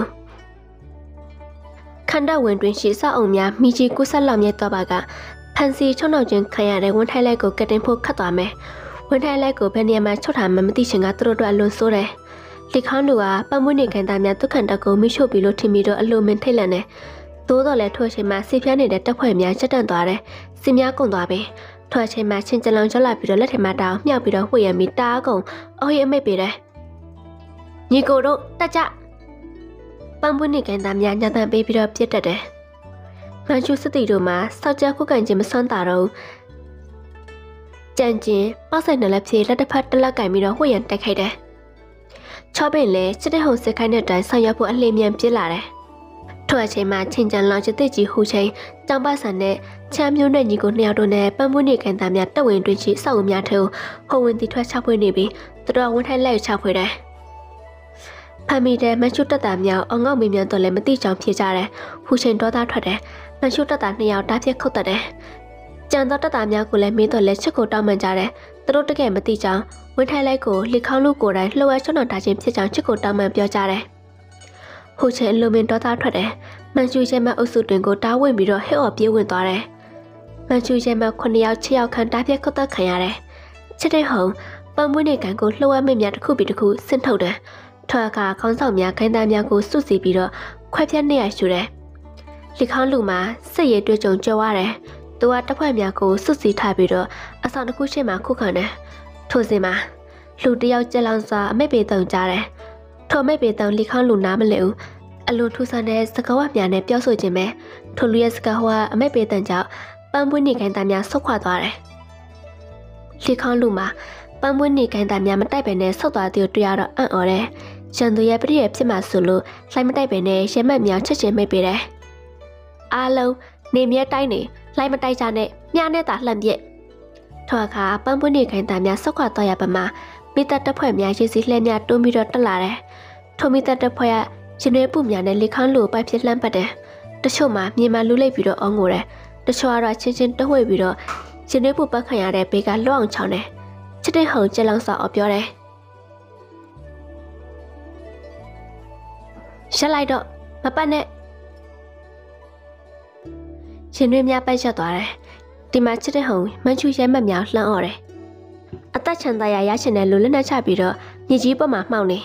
ခန္ဓာဝင်တွင်ရှိစောက်အောင်များမိကြီးကုဆက်လောက်မြဲတော့ပါကဖန်စီချုံနောက်ချင်းခံရတဲ့ဝန်ထိုင်လိုက်ကိုကတင်ဖို့ခတ်သွားမယ်ဝန်ထိုင်လိုက်ကိုဘယ်နေရာမှာချုပ်ထားမှမသိချင်ကသူတို့တို့အလွန်ဆိုးတယ်လိခေါင်းလူကပတ်မွေးနေခံသားများဒုက္ခတကူမိရှို့ပြီးလို့ထင်ပြီးတော့အလိုမင်းထိတ်လန့်နေသို့တော်လည်းထို့ချိန်မှာစီဖျားနေတဲ့တက်ဖွဲ့များချက်တန့်သွားတယ်စီများကုန်သွားပြီထို့ချိန်မှာချင်းကြလောင်ကြလာပြီးတော့လက်ထမတောင်မြောက်ပြီးတော့ဝှေ့ရမိတားကုန်အော်ရအမိတ်ပေးတယ်ညီကိုတို့တက်ကြပတ်မွေးနေခံသားများညံတန်ပေးပြီးတော့ပြစ်တက်တယ်မန်ချူစတီတို့မှာစောက်ကြခုကန်ချင်းမစွမ်းတာတော့ကြံကျင်ပေါက်ဆိုင်နဲ့လက်ဖြေလက်တစ်ဖက်တစ်လက်ကင်ပြီးတော့ဝှေ့ရတက်ခိုက်တယ်ချောပင်လဲစစ်တဲ့ဟုံစစ်ခိုင်းတဲ့အတိုင်းဆောင်ရွက်ဖို့အလင်းမြန်ပြစ်လာတယ်ထို့အချိန်မှာချင်းချန်လောင်ချစ်တဲ့ကြီးဟူချင်းတောင်ပဆန်နဲ့ချမ်းမျိုးနဲ့ညီကိုနှစ်ယောက်တို့နဲ့ပန်းပွင့်နေကန်သားများတက်ဝင်တွင်ရှိစောက်အများထုံဟိုဝင်တီထွက်ချဖွေးနေပြီးသူတော်ဝန်ထိုက်လိုက်ချဖွေးတယ်ဖမ်းမိတဲ့မချွတ်တက်တာများအငေါ့မေးမြန်းတော့လည်းမသိချောင်ဖြစ်ကြတယ်ဟူချင်းဒေါသထွက်တယ်မချွတ်တက်တာနှစ်ယောက်တားပြက်ခုတ်တက်တယ်ကြံတော့တက်တာများကိုလည်းမင်းတော့လည်းချစ်ကိုတောင်းပန်ကြတယ်သူတို့တကယ်မသိချောင်ဝန်ထိုင်လိုက်ကိုလိခေါင်းလူကိုယ်တိုင်လှုပ်ဝဲချွတ်တော်တာချင်းဖြစ်ကြောင်ချစ်ကိုတောင်းပန်ပြောကြတယ်ဟိုချင်းလူမင်းတော်သားထွက်တယ်မန်ချူရဲမအုပ်စုတွင်ကိုတားဝင်ပြီးတော့ဟဲ့အော်ပြေးဝင်သွားတယ်မန်ချူရဲမ9ယောက်6ယောက်ခန့်တားပြက်ခုတ်တက်ခံရတယ်ချစ်တဲ့ဟုံပန်းမွေးနေကန်ကိုလှုပ်ဝဲမိများတစ်ခုပြီးတစ်ခုဆင်းထုတ်တယ်ထွာခါခေါင်းဆောင်များခိုင်းသားများကိုစုစည်းပြီးတော့ခွဲဖြတ်နေရရှူတယ်လိခေါင်းလူမှာစစ်ရဲတွေ့ကြုံကြွားရတယ်သူကတပ်ဖွဲ့များကိုစုစည်းထားပြီးတော့အဆောင်တစ်ခုရှင်းမှာခုခံတယ်ထိုစဉ်မှာလူတယောက်ကြက်လောင်စွာအမိတ်ပေတုံကြတယ်ထိုမိတ်ပေတုံလိခေါင်းလူနားမလဲဘူးအလိုထူဆန်းတဲ့စကားဝများနဲ့ပြောဆိုခြင်းပဲထိုလူရဲ့စကားဟောအမိတ်ပေတန်ကြောင့်ပန်းပွင့်နေခိုင်းသားများဆုတ်ခွာသွားတယ်လိခေါင်းလူမှာပန်းပွင့်နေခိုင်းသားများမတိုက်ပဲနဲ့ဆုတ်သွားတဲ့တွေ့ရတော့အံ့ဩတယ်ရန်သူရဲ့ပြည့်ရဲ့ဖြစ်မှဆိုလို့လှိုင်းမတိုက်ပဲနဲ့ရဲမက်များချက်ချင်းမိတ်ပေးတယ်အားလုံးနေမြဲတိုင်းနေလှိုင်းမတိုက်ကြနဲ့မြားနဲ့သာလှမ်းပြက်ထော်အခါပန်းပွင့်နေခိုင်းသားများဆုတ်ခွာသွားရပါမှာမိသက်တပ်ဖွဲ့များရေးစည်းလှဲများတွန်းပြီးတော့တက်လာတယ်ထိုမိသက်တပ်ဖွဲ့ကရှင်ရွေးပုများနဲ့လေခန်းလိုပိုက်ဖြစ်လှမ်းပတ်တယ်တချို့မှာမြေမှာလူလိုက်ပြီးတော့အောင်းငိုတယ်တချို့ကတော့ချင်းချင်းတဝှေ့ပြီးတော့ရှင်ရွေးပုပတ်ခံရတဲ့ဘေးကလွတ်အောင်ချောင်းတယ်ချစ်တဲ့ဟုံကြက်လောင်စာအော်ပြောတယ်ရှက်လိုက်တော့မပတ်နဲ့ရှင်ရွေးများပတ်ရက်သွားတယ်ဒီမှာချစ်တဲ့ဟုံမန်ချူရဲမက်များလှမ်းအော်တယ်အသက်ချန်သားရရှင်တဲ့လူလက်နဲ့ချပြီးတော့မြေကြီးပေါ်မှာမှောက်နေ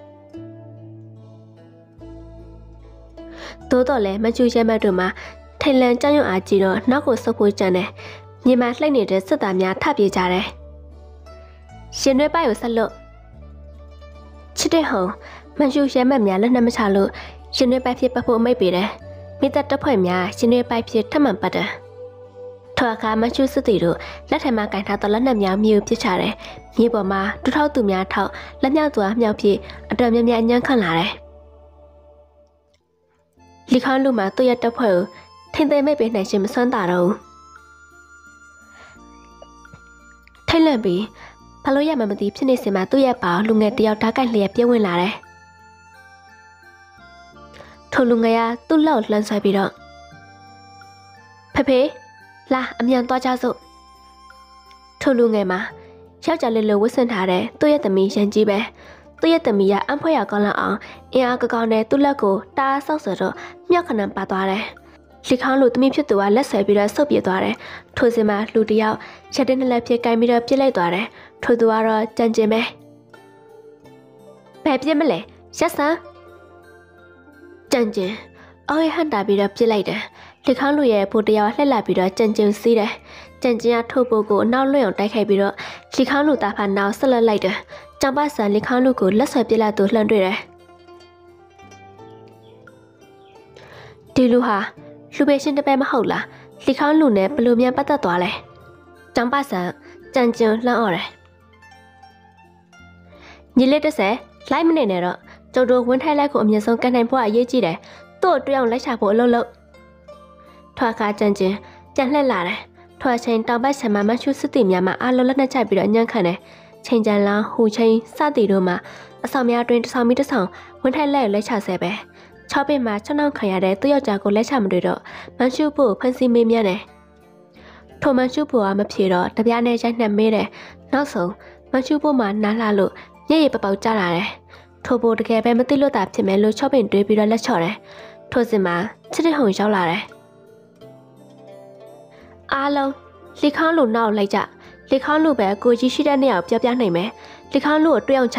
သို့တော်လည်းမချူရဲမက်တို့မှာထိတ်လန့်ကြောက်ရွံ့အားကြီးတော့နောက်ကိုဆုတ်ဖို့ကြံတယ်မြေမှာလှိမ့်နေတဲ့စစ်သားများထပြေးကြတယ်ရှင်ရွေးပိုက်ကိုဆက်လို့ချစ်တဲ့ဟုံမန်ချူရဲမက်များလက်နဲ့မချလို့ရှင်ရွေးပိုက်ဖြစ်ပတ်ဖို့အမိတ်ပေးတယ်မိသက်တပ်ဖွဲ့များရှင်ရွေးပိုက်ဖြစ်ထပ်မံပတ်တယ်ထော်အခါမချူစစ်တီတို့လက်ထက်မှာကင်ထားသောလက်နက်များမြေပစ်ချတယ်မြေပေါ်မှာတူထောက်သူများထောက်လက်မြောက်သူအမြောက်ဖြစ်အတော်များများညှမ်းခန့်လာတယ်လိခေါင်းလူမှာသူ့ရဲ့တပ်ဖွဲ့ကိုထင်သိမိတ်ပေးနိုင်ရှင်မစွမ်းတာတော့ထိတ်လန့်ပြီးဘာလို့ရမှမသိဖြစ်နေစင်မှာသူ့ရဲ့ပါလူငယ်တယောက်ဓာတ်ကိုက်လျက်ပြင်းဝင်လာတယ်ထိုလူငယ်ကသူ့လောက်လှမ်းဆွဲပြီးတော့ဖေလာအမြန်သွားကြစို့ထိုလူငယ်မှာယောက်ျားလေးလိုဝတ်ဆင်ထားတဲ့သူ့ရဲ့သမီးရန်ကြီးပဲသူ့ရဲ့သမီးကအံ့ဖွယ်ရကောင်းလောက်အောင်အင်အားကောင်းနဲ့သူ့လက်ကိုတားဆောက်ဆိုတော့မြောက်ခဏပါသွားတယ်လိခေါင်းလူသမီးဖြစ်သူကလက်ဆွဲပြီးတော့ဆုပ်ပြေးသွားတယ်ထိုစဉ်မှာလူတယောက်ရက်တဲ့နှစ်လက်ဖြစ်ကင်ပြီးတော့ပြစ်လိုက်သွားတယ်ထိုသူကတော့ကြံကျင်ပဲဘယ်ပြစ်မလဲရက်စမ်းကြံကျင်အော်ရဟန်တာပြီးတော့ပြစ်လိုက်တယ်လိခေါင်းလူရဲ့ဘိုးတယောက်လှက်လာပြီးတော့ကြံကျင်စီးတယ်ကြံကျင်ကထို့ဘိုးကိုအနောက်လွှင့်အောင်တိုက်ခိုက်ပြီးတော့လိခေါင်းလူသားဖာနောက်ဆက်လက်လိုက်တယ်ကြောင်ပဆန်လိခေါင်းလူကိုလက်ဆွဲပြစ်လိုက်သူလှမ်းတွေ့တယ်ဒီလူဟာလူပဲရှင်တပည့်မဟုတ်လားလိခေါင်းလူနဲ့ဘလို့မြန်ပတ်သက်သွားလဲကြောင်ပဆန်ကြံကျင်လှမ်းអော်တယ်ညီလေးတစ်ဆက်လိုက်မနေနဲ့တော့ကျုပ်တို့ဝင်းထိုက်လိုက်ကိုအမြင့်ဆုံးကန်နိုင်ဖို့အရေးကြီးတယ်သူ့ကိုတွေ့အောင်လိုက်ချဖို့အလုပ်လုပ်ထွာခါကြံကျင်ပြန်လှက်လာတယ်ထွာချင်းတောင်ဘက်ဆံမမချူစစ်တီများမှာအားလုံးလက်နဲ့ချိုက်ပြီးတော့ညှန့်ခံတယ်ချိန်ကြံလောင်းဟူချင်းစတီတို့မှာအဆောင်များတွင်တစ်ဆောင်ပြီးတစ်ဆောင်ဝင်းထိုက်လက်ကိုလက်ချဆဲပဲ6ပင်မှာ6နောက်ခံရတဲ့သူ့ယောက်ျားကိုလက်ချမတွေ့တော့မန်ရှုဖို့ဖန်စီမေးမြန်းတယ်ထိုမန်ရှုဖို့ကမဖြေတော့တပြားနဲ့ရိုက်နှက်မေးတယ်နောက်ဆုံးမန်ရှုဖို့မှာနားလာလို့ညရပပောက်ကြလာတယ်ထို့ဘိုတကယ်ပဲမသိလို့တာဖြစ်မယ်လို့ချော့ပင်တွေးပြီးတော့လက်ချော်တယ်ထို့စင်မှာချစ်တဲ့ဟုန်ရောက်လာတယ်အားလုံးလီခေါင်းလူနောက်လိုက်ကြလီခေါင်းလူပဲကိုကြီးရှိတဲ့နေရာကိုပြောပြနိုင်မယ်လီခေါင်းလူကိုတွေ့အောင်ချ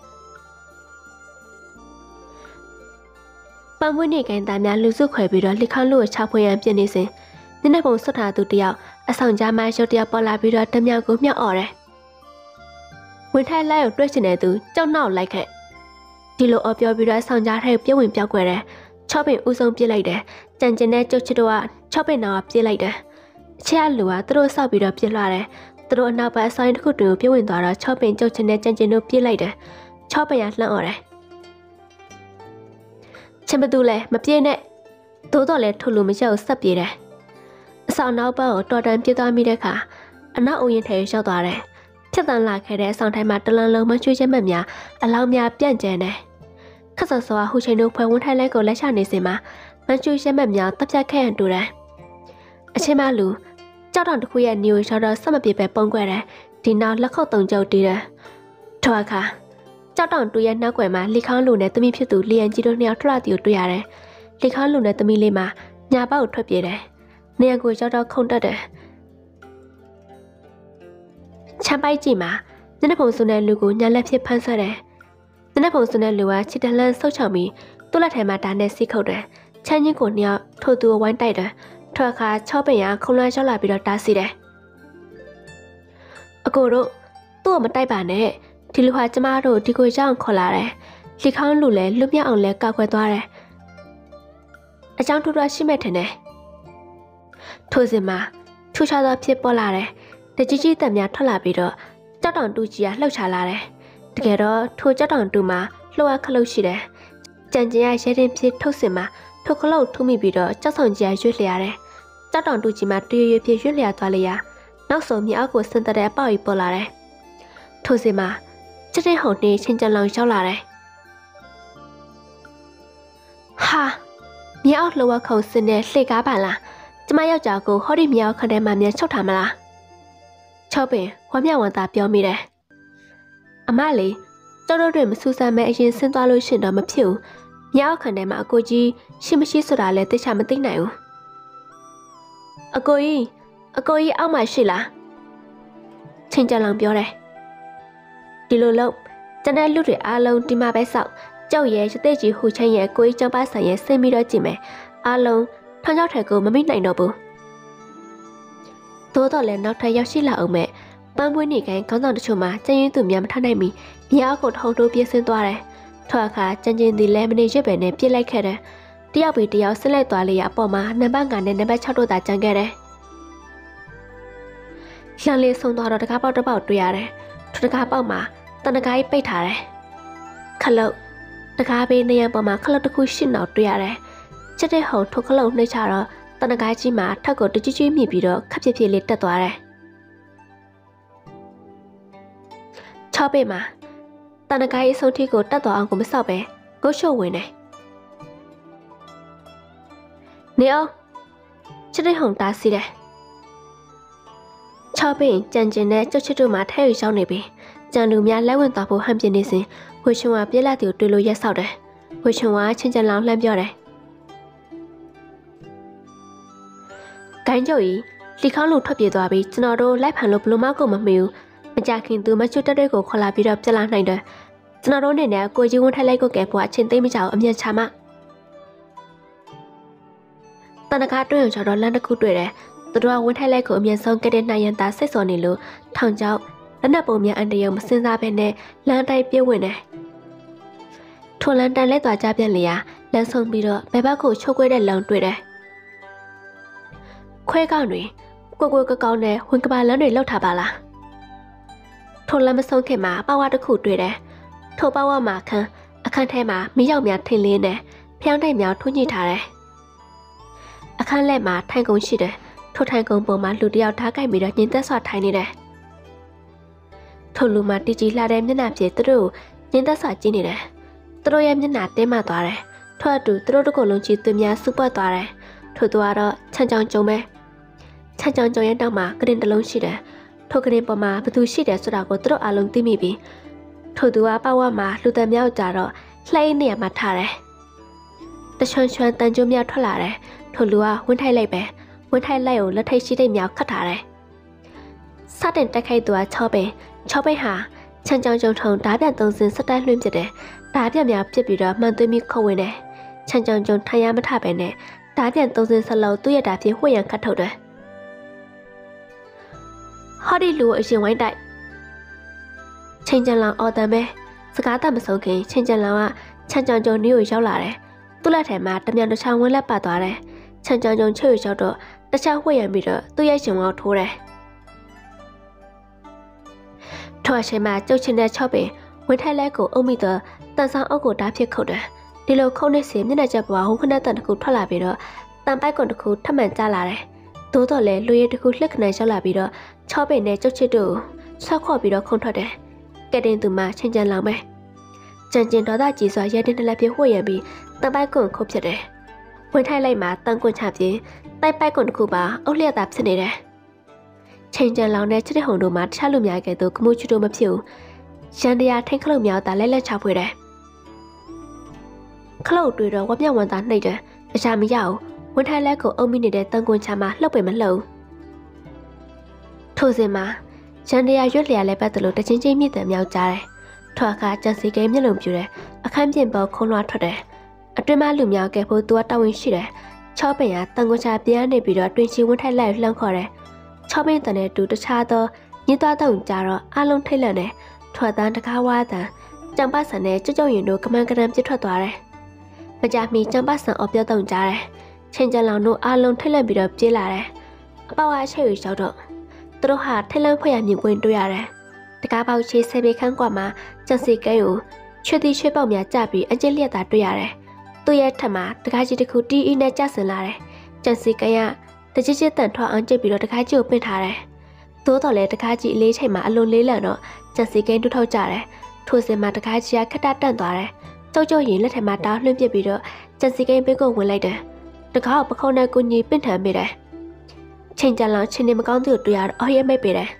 ပန်းမွေးနေကန်သားများလူစုခွဲပြီးတော့လီခေါင်းလူကိုချဖွေရန်ပြင်နေစဉ်နည်းနည်းပုံဆွတ်ထားသူတယောက်အဆောင်ကြားမှာရုပ်တယောက်ပေါ်လာပြီးတော့တမြောက်ကိုမြောက်អော်တယ်ဝင်ထိုင်လိုက်ကိုတွေ့ချင်တဲ့သူကြောက်နောက်လိုက်ခဲ့ဒီလိုအော်ပြောပြီးတော့ဆောင်ကြားထဲပြုံးဝင်ပြောက်ွယ်တယ်ချော့ပင်ဦးဆုံးပြစ်လိုက်တယ်ကြံကျင်တဲ့ကျုပ်ချစ်တို့ကချော့ပင်နောက်ကပြစ်လိုက်တယ်အချစ်အလူကသူတို့ဆောက်ပြီးတော့ပြစ်လာတယ်သူတို့အနောက်ဘက်အဆိုင်တစ်ခုတွင်ပြုံးဝင်သွားတော့ချော့ပင်ကျုပ်ချင်တဲ့ကြံကျင်တို့ပြစ်လိုက်တယ်ချော့ပင်ကလှမ်းអော်တယ်ချင်မသူလဲမပြေးနဲ့သို့တော်လဲထိုလူမချက်ကိုဆက်ပြေးတယ်အဆောင်နောက်ဘက်ကိုတော်တန်ပြေးသွားမိတဲ့အခါအနောက်အုံရင်ထဲရောက်သွားတယ်ဖြတ်တန်းလာခဲ့တဲ့အဆောင်ထိုင်မှာတလန်လုံးမချွေးချက်မှတ်များအလောင်းများပြန့်ကျဲနေခက်ဆော့ဆော့ဟူချိန်တို့ဖွဲ့ဝန်းထိုင်လိုက်ကိုလက်ချနေစင်မှာမချွေးချက်မှတ်များတပ်ပြတ်ခဲ့ရန်တူတယ်အချင်းမလူကြောက်တောင်တစ်ခုရဲ့နေကိုရှောက်တော့ဆက်မပြေပဲပုံကွဲတယ်ဒီနောက်လက်ခုပ်တုံကြုတ်တီးတယ်ထိုအခါကြောက်တောင်တူရဲ့နောက်ွယ်မှာလီခေါင်းလူနဲ့သမီးဖြစ်သူလီယန်ကြီးတို့နှစ်ယောက်ထွက်လာတီကိုတွေ့ရတယ်လီခေါင်းလူနဲ့သမီးလေးမှာညာပေါက်ထွက်ပြေးတယ်နေရကိုကြောက်တော့ခုန်တက်တယ်ချမ်းပိုက်ကြည့်မှာနနဖုံစုနဲ့လူကိုညာလက်ဖြစ်ဖမ်းဆက်တယ်နနဖုံစုနဲ့လူကချစ်တလန်းဆုတ်ချောင်ပြီးသူ့လက်ထဲမှာဒါနဲ့စီးခုတ်တယ်ချမ်းချင်းကိုနှစ်ယောက်ထို့သူဝိုင်းတိုက်တယ်ထွက်အခါချောပင်ရခုံလွှမ်းရောက်လာပြီးတော့တားစီတယ်အကိုတို့သူ့ကိုမတိုက်ပါနဲ့ဒီလူဟာကျမတို့ဒီကိုရောက်ခေါ်လာတယ်လီခေါင်းလူလည်းလွတ်မြောက်အောင်လဲကောက်ခွဲသွားတယ်အကြောင်းထူးထူးရှိမဲ့ထင်တယ်ထို့စင်မှာထူးခြားသောဖြစ်ပေါ်လာတယ်တကြီးကြီးတက်များထွက်လာပြီးတော့ကြောက်တောင်တူကြီးကလှုပ်ချလာတယ်တကယ်တော့ထိုကြောက်တောင်တူမှာလှုပ်ရခလုတ်ရှိတယ်ကြံကျင်ရရဲတင်ဖြစ်ထုတ်စင်မှာထိုခလုတ်ထုမိပြီးတော့ကြောက်ဆောင်ကြီးရွှေ့လျာတယ်ကြောက်တောင်တူကြီးမှာတရွရွဖြစ်ရွှေ့လျာသွားလျာနောက်ဆုံးမြေအောက်ကိုဆင်းသက်တဲ့အပေါက်ကြီးပေါ်လာတယ်ထိုစင်မှာချစ်တဲ့ဟုန်နေချင်းကြံလောင်ရောက်လာတယ်ဟာမြေအောက်လှုပ်ရခုံစင်နဲ့လှေကားပါလားကျမယောက်ျားကိုဟောဒီမြေအောက်ခန့်ထဲမှာမြန်ချုပ်ထားမလားချောပင်ဝမ်းမြောက်ဝမ်းသာပြောမိတယ်အမလေးတော်တော်တွေမဆူဆမ်းမဲအရင်ဆင်းသွားလို့ရှင်တော့မဖြစ်ဘူးမြေအောက်ခန့်ထဲမှာအကိုကြီးရှိမရှိဆိုတာလဲသိချာမသိနိုင်ဘူးအကိုကြီးအောက်မှာရှိလားချင်းကြလောင်ပြောတယ်ဒီလိုလို့ကျန်တဲ့လူတွေအားလုံးဒီမှာပဲစောက်ကြောက်ရဲရတဲ့ကြီးဟူချင်းရဲ့ကိုကြီးကျောင်းပါဆိုင်ရဲ့ဆင်းပြီးတော့ကြည့်မယ်အားလုံးထောင်ချောက်ထက်ကိုမမိနိုင်တော့ဘူးသို့တော်လည်းနောက်ထပ်ရောက်ရှိလာအောင်မဲ့ပန်းပွေးနေကိုင်းခေါင်းဆောင်တချို့မှာကျင်းရင်သူများမထနိုင်မီမြေအောက်ကိုထုံတိုးပြေးဆင်းသွားတယ်ထွက်အခါကျန်ကျင်ဒီလဲမနေရစ်ပဲနဲ့ပြစ်လိုက်ခဲ့တယ်တယောက်ပြီးတယောက်ဆစ်လိုက်သွားလေရအပေါ်မှာနံပါတ်9နဲ့နံပါတ်6တို့သာကျန်ခဲ့တယ်လှန်လေးဆုံးသွားတော့တကားပေါက်တစ်ပေါက်တွေ့ရတယ်ထိုတကားပေါက်မှာတနကားကြီးပိတ်ထားတယ်ခလုတ်တကားဘေးနေရပေါ်မှာခလုတ်တစ်ခုရှင်းတော့တွေ့ရတယ်ချစ်တဲ့ဟုန်ထိုခလုတ်နှိမ့်ချတော့တနကားကြီးမှာထက်ကိုတကြီးကြီးမြည်ပြီးတော့ခပ်ဖြစ်ဖြစ်လေးတက်သွားတယ်6ပေမှာတနကားကြီးဆုံးထိကိုတက်သွားအောင်ကိုမဆောက်ပဲကိုရှုပ်ဝင်တယ်နေအောင်ချစ်တဲ့ဟုန်တားစီတယ်6ပေကြံကျင်တဲ့ကျုပ်ချစ်တို့မှာထဲရီရောက်နေပြီကြံလူများလက်ဝင်သွားဖို့ဟန်ပြနေစဉ်ဝေချွန်ကပြက်လက်သူတွေ့လို့ရက်ဆောက်တယ်ဝေချွန်ကချင်းချန်လောင်လှမ်းပြောတယ်ကိုင်းကျုပ်ကြီးလီခေါင်းလူထွက်ပြေးသွားပြီးကျွန်တော်တို့လိုက်ဖန်လို့ဘလို့မကိုမမေဘူးမကြခင်သူမချွတ်တက်တဲ့ကိုခေါ်လာပြီးတော့ပြက်လာနိုင်တယ်ကျွန်တော်တို့နေနဲ့ကိုကြီးဝန်းထိုက်လိုက်ကိုကဲဖို့အချင်းသိမ့်မကြအောင်အမြတ်ချမတနကားတွင်းအောင်ချတော့လမ်းတစ်ခုတွေ့တယ်သူတို့ကဝန်းထိုက်လိုက်ကိုအမြတ်ဆုံးကတဲ့နိုင်ရန်သားစိတ်စော်နေလို့ထောင်ချောက်လက်နက်ပုံများအန်တရုံမစင်စားပဲနဲ့လမ်းတိုင်းပြေးဝင်တယ်ထိုလန်တန်လဲသွားကြပြန်လေရလမ်းဆုံးပြီးတော့ဘယ်ဘက်ကိုချုပ်ခွဲတဲ့လုံတွေ့တယ်ခွဲကောင်းတွေကိုကောင်းနဲ့ဝင်ကပါလန်းတွေလောက်ထားပါလားထိုလမ်းမဆုံးခင်မှာပါဝါတစ်ခုတွေ့တယ်ထိုပါဝါမှာအခန်းထဲမှာမိရောက်များထင်းလင်းတယ်ဖျောင်းတိုက်များထွန်းညှိထားတယ်အခန်းလက်မှာထိုင်ကုန်ရှိတယ်ထိုထိုင်ကုန်ပေါ်မှာလူတယောက်ဓာတ်ကိုက်ပြီးတော့ညင်သက်စွာထိုင်နေတယ်ထိုလူမှာတီကြီးလှတဲ့မျက်နှာပြေသူတို့ညင်သက်စွာကြည့်နေတယ်သူတို့ရဲ့မျက်နှာတင်းမာသွားတယ်ထွက်အတူသူတို့တကုတ်လုံးကြီးသူများစုပွက်သွားတယ်ထို့သူကတော့ချမ်းချောင်းကြုံပဲချမ်းချောင်းကြုံရဲ့တောက်မှာကရင်တစ်လုံးရှိတယ်ထိုကရင်ပေါ်မှာဘသူရှိတယ်ဆိုတာကိုသူတို့အားလုံးသိမိပြီးထိုသူကပတ်ဝန်းမှာလူတံမြောက်ကြတော့လှိုင်းနေရာမှာထားတယ်တချွန်းချွန်းတန်ကျိုးမြောက်ထွက်လာတယ်ထိုလူကဝန်းထိုက်လိုက်ပဲဝန်းထိုက်လိုက်ကိုလက်ထိတ်ရှိတဲ့မြောက်ခတ်ထားတယ်စတင်တက်ခိုက်သူက6ပင်ဟာချန်ကြောင်ကြုံထုံဓာပြန်3စင်စတက်လွှင့်ပြတယ်ဓာပြန်များပြစ်ပြီးတော့မှန်သွင်းပြီးခုတ်ဝင်တယ်ချန်ကြောင်ကြုံထိုင်ရမထပဲနဲ့ဓာပြန်3စင်စလုံးသူ့ရဲ့ဓာဖြင့်ဝှက်ရန်ခတ်ထုတ်တယ်ဟောဒီလူအရင်ဝိုင်းတိုက်ချင်းကျန်လောင်အော်တန်ပဲစကားတတ်မဆုံးခင်ချင်းကျန်လောင်ကချန်ကြောင်ကြုံနေကိုရောက်လာတယ်သူ့လက်ထဲမှာတမြန်တစ်ချောင်းဝင်းလက်ပတ်သွားတယ်ချန်ကြောင်ကြုံချွေကိုရောက်တော့တခြားဝှက်ရန်ပြီးတော့သူ့ရဲ့ရှင်ဝေါထိုးတယ်ထိုအချိန်မှာကျုပ်ချင်းတဲ့6ပင်ဝင်းထိုက်လက်ကိုအုံမိတော့တန်ဆောင်အုပ်ကိုဓာဖြစ်ခုတ်တယ်ဒီလိုခုတ်နေစီမျက်နှာချက်ပွားဟုံခနဲ့တန်တစ်ခုထွက်လာပြီးတော့တန်ပိုက်ကွန်တစ်ခုထပ်မံကျလာတယ်သို့တော်လည်းလူရဲတစ်ခုလှက်ခဏရောက်လာပြီးတော့6ပင်နဲ့ကျုပ်ချစ်တို့ဆောက်ခေါ်ပြီးတော့ခုံထွက်တယ်ကတဲ့သူမှချင်းချန်လောင်ပဲကြံကျင်တော်သားကြီးစွာရဲတဲ့လက်ပြဝှက်ရန်ပြီးတန်ပိုက်ကွန်ခုတ်ဖြစ်တယ်ဝင်ထိုက်လိုက်မှာတန်ကွန်ချပြင်းတိုက်ပိုက်ကွန်တစ်ခုပါအုပ်လျက်သာဖြစ်နေတယ်ချင်းချန်လောင်နဲ့ချစ်တဲ့ဟုံတို့မှတခြားလူများကဲ့သို့ကမှုချူတို့မဖြစ်ဘူးရန်တရားထိန်ခလုတ်များသာလက်ချဖွေတယ်ခလုတ်တွေ့တော့ဝမျက်ဝမ်းသာနှိပ်တယ်အချာမရအောင်ဝင်ထိုက်လက်ကိုအုံမိနေတဲ့တန်ကွန်ချမှာလှုပ်ပင်မလှုပ်ထို့စဉ်မှာရန်တရားရွက်လျာလဲပတ်တယ်လို့တချင်းချင်းမြင့်တယ်မြောက်ကြတယ်ထွာခါကြံစီကဲမျက်လုံးပြူတယ်အခန်းပြင်ပေါ်ခုံးလွှားထွက်တယ်အတွင်းမလူများကဲ့ဖို့သူကတာဝန်ရှိတယ်6ပင်ကတန်ကွန်ချပြန်နေပြီးတော့တွင်ချီဝင်ထိုက်လက်လှမ်းခေါ်တယ်6ပင်တန်တဲ့တူတခြားသောညှိသွားတော့ကြတော့အလုံးထိတ်လန့်တယ်ထွက်တန်းတကားဝါတန်ကျံပတ်ဆန်နဲ့ကြောက်ရင်တို့ကမန်းကရန်ပြစ်ထွက်သွားတယ်မကြမီကျံပတ်ဆန်အော်ပြောတော့ကြတယ်ချင်းကျန်လောင်တို့အလုံးထိတ်လန့်ပြီးတော့ပြေးလာတယ်အပေါက်အချက်ကိုရောက်တော့သူတို့ဟာထိတ်လန့်ဖွယ်ရမြင်ကွင်းတွေ့ရတယ်တကားပေါက်ချေဆယ်ပေခန်းကွာမှာကျန်စီကဲကိုချွေတီချွေပေါက်များကြပြီးအကျဉ်လျက်သာတွေ့ရတယ်သူ့ရဲ့ထက်မှာတကားကြီးတစ်ခုတီးအီးနဲ့ကျဆင်လာတယ်ကျန်စီကဲကတကြစ်ချစ်တန်ထွက်အောင်ကျစ်ပြီးတော့တကားကြီးကိုပင့်ထားတယ်သို့တော်လည်းတကားကြီးအလေးချိန်မှာအလွန်လေးလံတော့ကျန်စီကဲတူထောက်ကြတယ်ထိုစဉ်မှာတကားကြီးကခက်တတန့်သွားတယ်ကြောက်ရင်လက်ထဲမှာတားလွှင့်ပစ်ပြီးတော့ကျန်စီကဲဘေးကိုဝင်လိုက်တယ်တကားကိုပခုံးနဲ့ကိုကြီးပင့်ထန်မိတယ်ချင်းကြလောင်ချင်းနေမကောင်းသူတွေ့ရတော့အော်ရဲမိတ်ပေတယ်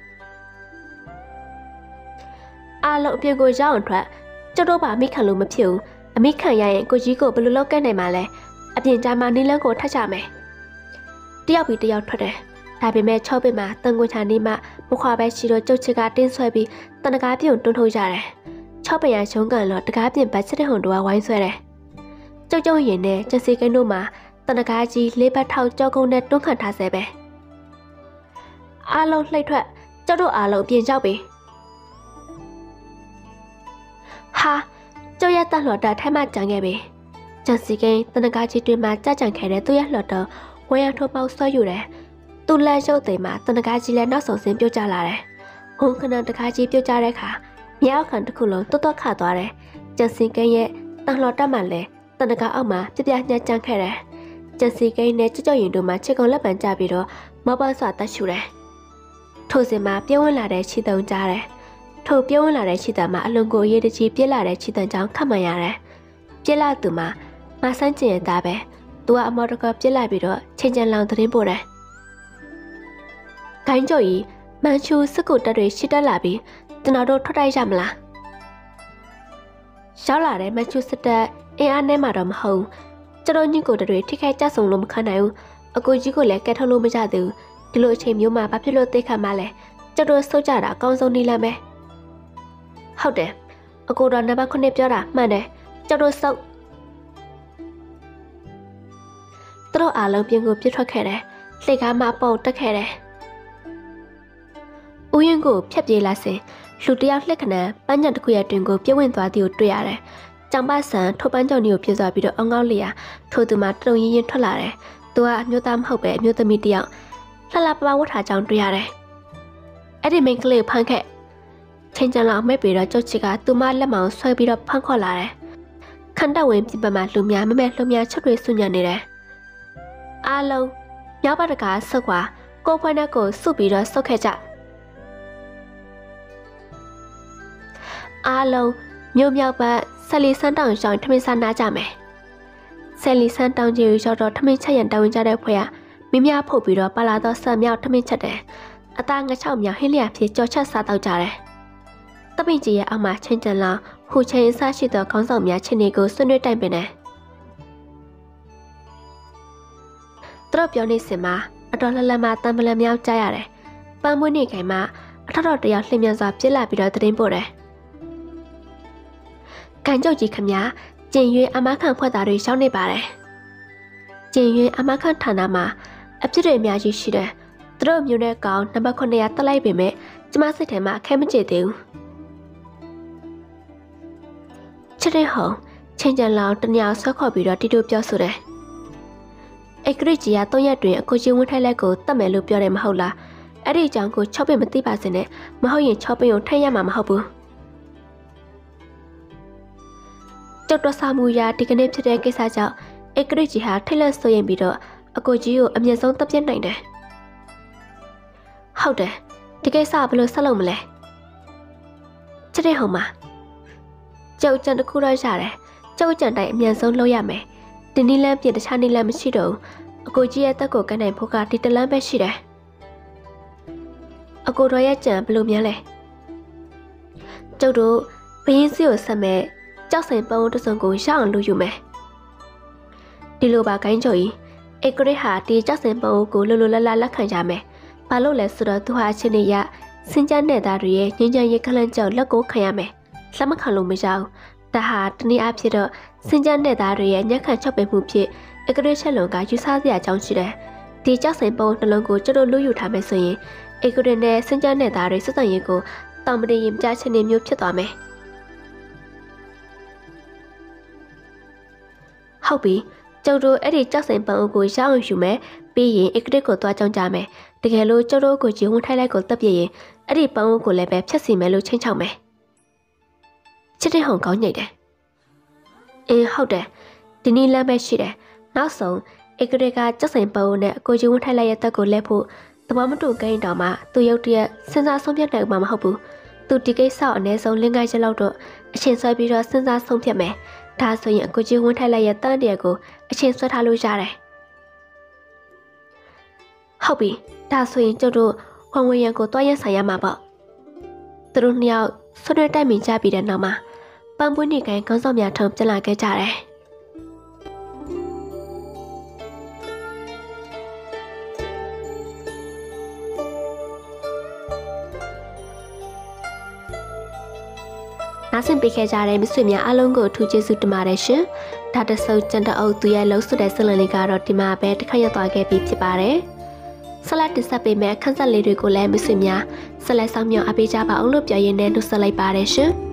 အားလုံးအပြင်ကိုရောက်အောင်ထွက်ကျုပ်တို့ပါမိခံလို့မဖြစ်ဘူးအမိခံရရင်ကိုကြီးကိုဘယ်လိုလုပ်ကန့်နိုင်မှာလဲအပြင်ကြားမှာနီလန်းကိုထတ်ချမယ်တယောက်ပြီးတယောက်ထွက်တယ်ဒါပေမဲ့6ပင်မှာတန်ကွန်ချာနေမှမခွာပဲရှိတော့ကျုပ်ချစ်ကတင်းဆွဲပြီးတန်တကားပြုံတွန်းထုတ်ရတယ်6ပင်ရရှုံးကန်တော့တကားပြင်ပတ်ချစ်တဲ့ဟုန်တို့ကဝိုင်းဆွဲတယ်ကျုပ်ရင်နဲ့ကျစီကင်းတို့မှာတန်တကားကြီးလေးပတ်ထောက်ကြောက်ကုန်းနဲ့တွန်းခံထားဆဲပဲအားလုံးလှိတ်ထွက်ကျုပ်တို့အားလုံးပြင်ရောက်ပြီဟာကျုပ်ရဲ့တန်လှော်တာထဲမှကြံခဲ့ပြီကျန်စီကင်းတနကားကြီးတွင်မှကြကြံခဲ့တဲ့သူ့ရဲ့လှော်တော်ဝရထိုးပေါက်ဆွဲယူတယ်သူ့လက်ရုပ်သိမ်းမှတနကားကြီးလည်းနောက်ဆုံးစင်းပြုတ်ကြလာတယ်ဟုံခဏတကားကြီးပြုတ်ကြတဲ့အခါမြောက်ခံတစ်ခုလုံးတွတ်ခါသွားတယ်ကျန်စီကင်းရဲ့တန်လှော်တက်မှလည်းတနကားအောက်မှာပြပြညှက်ကြံခဲ့တယ်ကျန်စီကင်းနဲ့ကြောက်ရင်တို့မှချစ်ကုံလက်ပံကြပြီးတော့မပစွာတက်ရှူတယ်ထိုစဉ်မှာပြင်းဝင်လာတဲ့ခြေတုံကြားတယ်ထိုပြင်းဝင်လာတဲ့ခြေတံမှာအလွန်ကိုအရေးတကြီးပြစ်လာတဲ့ခြေတံကြောင့်ခတ်မှန်ရတယ်ပြစ်လာသူမှာမဆန်းကျင်ရတာပဲသူကအမော်တကပြစ်လိုက်ပြီးတော့ချင်းချန်လောင်သတင်းပို့တယ်ဂိုင်းကျော်ကြီးမန်ချူစစ်ကူတပ်တွေရှစ်တက်လာပြီးကျွန်တော်တို့ထွက်တိုက်ရမလားရောက်လာတဲ့မန်ချူစစ်တပ်အင်အားနဲ့မှတော့မဟုတ်ကျွန်တော်ညကိုတွေထိခိုက်ကြဆုံလို့မခံနိုင်ဘူးအကူကြီးကိုလည်းကဲထုတ်လို့မရသေးဘူးဒီလိုအချိန်မျိုးမှာဘာဖြစ်လို့သိခါမှလဲကျွန်တော်စုတ်ကြတာအကောင်းဆုံးနည်းလမ်းပဲဟုတ်တယ်အကိုတော်နံပါတ်9ပြောတာမှန်တယ်ကျွန်တော်စုတ်သူတို့အားလုံးပြင်ကိုပြစ်ထွက်ခဲ့တယ်လှိတ်ကားမှပုံတက်ခဲ့တယ်ဥယျာဉ်ကိုဖျက်ပြေးလာစဉ်လူတယောက်လှက်ခဏပန်းချံတစ်ခုရဲ့တွင်ကိုပြည့်ဝင်သွားသည်ကိုတွေ့ရတယ်ကြောင်ပဆန်ထိုပန်းကြောင်ကြီးကိုပြေးသွားပြီးတော့အောင်ကောက်လျာထိုသူမှတုံရင်ရင်ထွက်လာတယ်သူကအမျိုးသားမဟုတ်ပဲအမျိုးသမီးတယောက်လှလှပပဝတ်ထားကြောင်တွေ့ရတယ်အဲ့ဒီမိန်းကလေးကိုဖမ်းခဲ့ချင်းချန်လောက်မိတ်ပြီးတော့ကျုပ်ချစ်ကသူမလက်မောင်ဆွဲပြီးတော့ဖမ်းခေါ်လာတယ်ခန္ဓာဝင်ပြပမှာလူများမမဲလူများချက်တွေဆွညံနေတယ်အားလုံးမြောက်ဘက်ကဆုတ်ခွာကိုဖွင့်တဲ့ကိုစုပြီးတော့ဆုတ်ခဲ့ကြအားလုံးမြို့မြောက်ဘက်ဆက်လီဆန်းတောင်ရှောင်းထမင်းစားနာကြမယ်ဆက်လီဆန်းတောင်ကြီးရောက်တော့ထမင်းချက်ရန်တောင်းဝင်ကြတဲ့ဖွဲ့ကမိမဖုတ်ပြီးတော့ပါလာတော့ဆက်မြောက်ထမင်းချက်တယ်အသားငချောက်မြောက်ဟင်းလျာဖြစ်ကြော်ချက်စားတော့ကြတယ်တ Tấp bình chỉ ông mà trên chân là hù trên xa chỉ tờ con dòng nhà trên này cứ xuân nuôi tay bên này. Tôi biểu này xem mà, ở đó là mà tâm làm nhau trai à đấy. Ba mươi này cái mà, ở đó để làm nhau dạp chỉ là bị đòi tới bộ đấy. Cảnh châu chỉ khám nhá, trên dưới ama khang khoa đào sau này bà đấy. Trên dưới ama khang thằng nào mà, áp chế mẹ chỉ xí đấy. Tôi nhiều nơi còn nằm bao con này ta lấy về mẹ, chứ mà sẽ thấy mà khai mất chế tiêu. Chắc đây hả, trên chân lòng tân nhau sẽ khỏi bị đó đi đưa cho số đấy. Ê cái gì à tôi nhà chuyện cô chưa muốn thay lại cô tâm mẹ lụp cho em hầu là, ở đây chẳng cô cho bên mình tí bà xin đấy, mà hầu như cho bên thay nhà mà hầu bự. Trong đó sao mùi ra thì cái nếp cho đây cái sao cháu, ê cái gì hả thay lên số em bị đó, cô chỉ ở âm nhân sống tập chiến này đấy. Hầu đấy, thì cái sao bây giờ sao lòng mà lại? Chắc đây hầu mà. Cháu chẳng được khu đôi ra đấy, cháu chẳng đại âm nhân sống lâu ya mẹ. Tình đi làm gì để cha đi làm mới chỉ đủ. Cô chỉ ta của cái này phụ cả thì ta làm bé chỉ đấy. Cô nói ya chẳng belum nhớ lại. Cháu đủ, bây giờ xíu sao mẹ, cháu xem bao tôi xong cô sáng lưu dùm mẹ. Đi lưu bà cái rồi, cô đấy hạ thì cháu xem bao cô lưu la lắc khăn ra mẹ. Bà lúc lại sửa tu hóa trên này ya, xin cha nè ta rồi nhưng giờ cái lần cháu lắc cố khăn mẹ, sao mất khăn luôn mới sao? Ta hạ tình áp chế đó. Xin chào đại ta rồi nhắc khăn cho bé mù phía, cái đôi chân lông cá chú sao gì trong chị đấy, thì chắc sẽ bao nó lông của cho đôi lúa thả mẹ sơi, cái đôi này xin chào đại ta rồi xuất hiện của, tao mới đi kiểm tra trên niềm nhục cho tao mẹ. Hậu bị, cháu đôi ấy thì chắc sẽ bao của cháu ông chủ mẹ, bị gì cái đôi của tao trong cha mẹ, thì cái lúa cháu đôi của chị muốn thay lại của tập gì, ấy thì bao của lại bẹp chắc gì mẹ lúa trên chồng mẹ. Chắc đây không có nhảy đấy. Hậu đấy, thì ni làm bé chị đấy, nó sống, cái đôi cái chắc sẽ bao nè, cô chỉ muốn thay lại ta của lép phụ, tôi bảo mất đủ cái đó mà, tôi yêu tiền, sinh ra sống biết được mà học bù, tôi chỉ cái sợ nè sống lên ngay cho lâu rồi, trên xoay bây giờ sinh ra sống biết mẹ, ta sử dụng cô chỉ muốn thay lại ta để cô, trên xoay thà lui ra đấy. Hậu bị, ta sử dụng cho đồ, hoàng nguyên của tôi yang saya mà bỏ, từ lúc nào, số đời tay mình cha bị đàn nào mà. Bạn muốn đi cái con dòng nhà thơm cho lại cái trà đấy. Nãy xin bị cái trà đấy mới suy nhà along của thu chế sự mà đấy chứ. Đã được sâu chân đã âu tùy ai lâu suốt đời sơ lần gà rồi thì mà bé thì khai tòa cái bị chế bà đấy. Sau lại thì sắp bị mẹ khăn ra lấy đuổi của lẽ mới suy nhà. Sau lại xong nhỏ à bị cha bà ông lúc cho yên nên nó sau lại bà đấy chứ.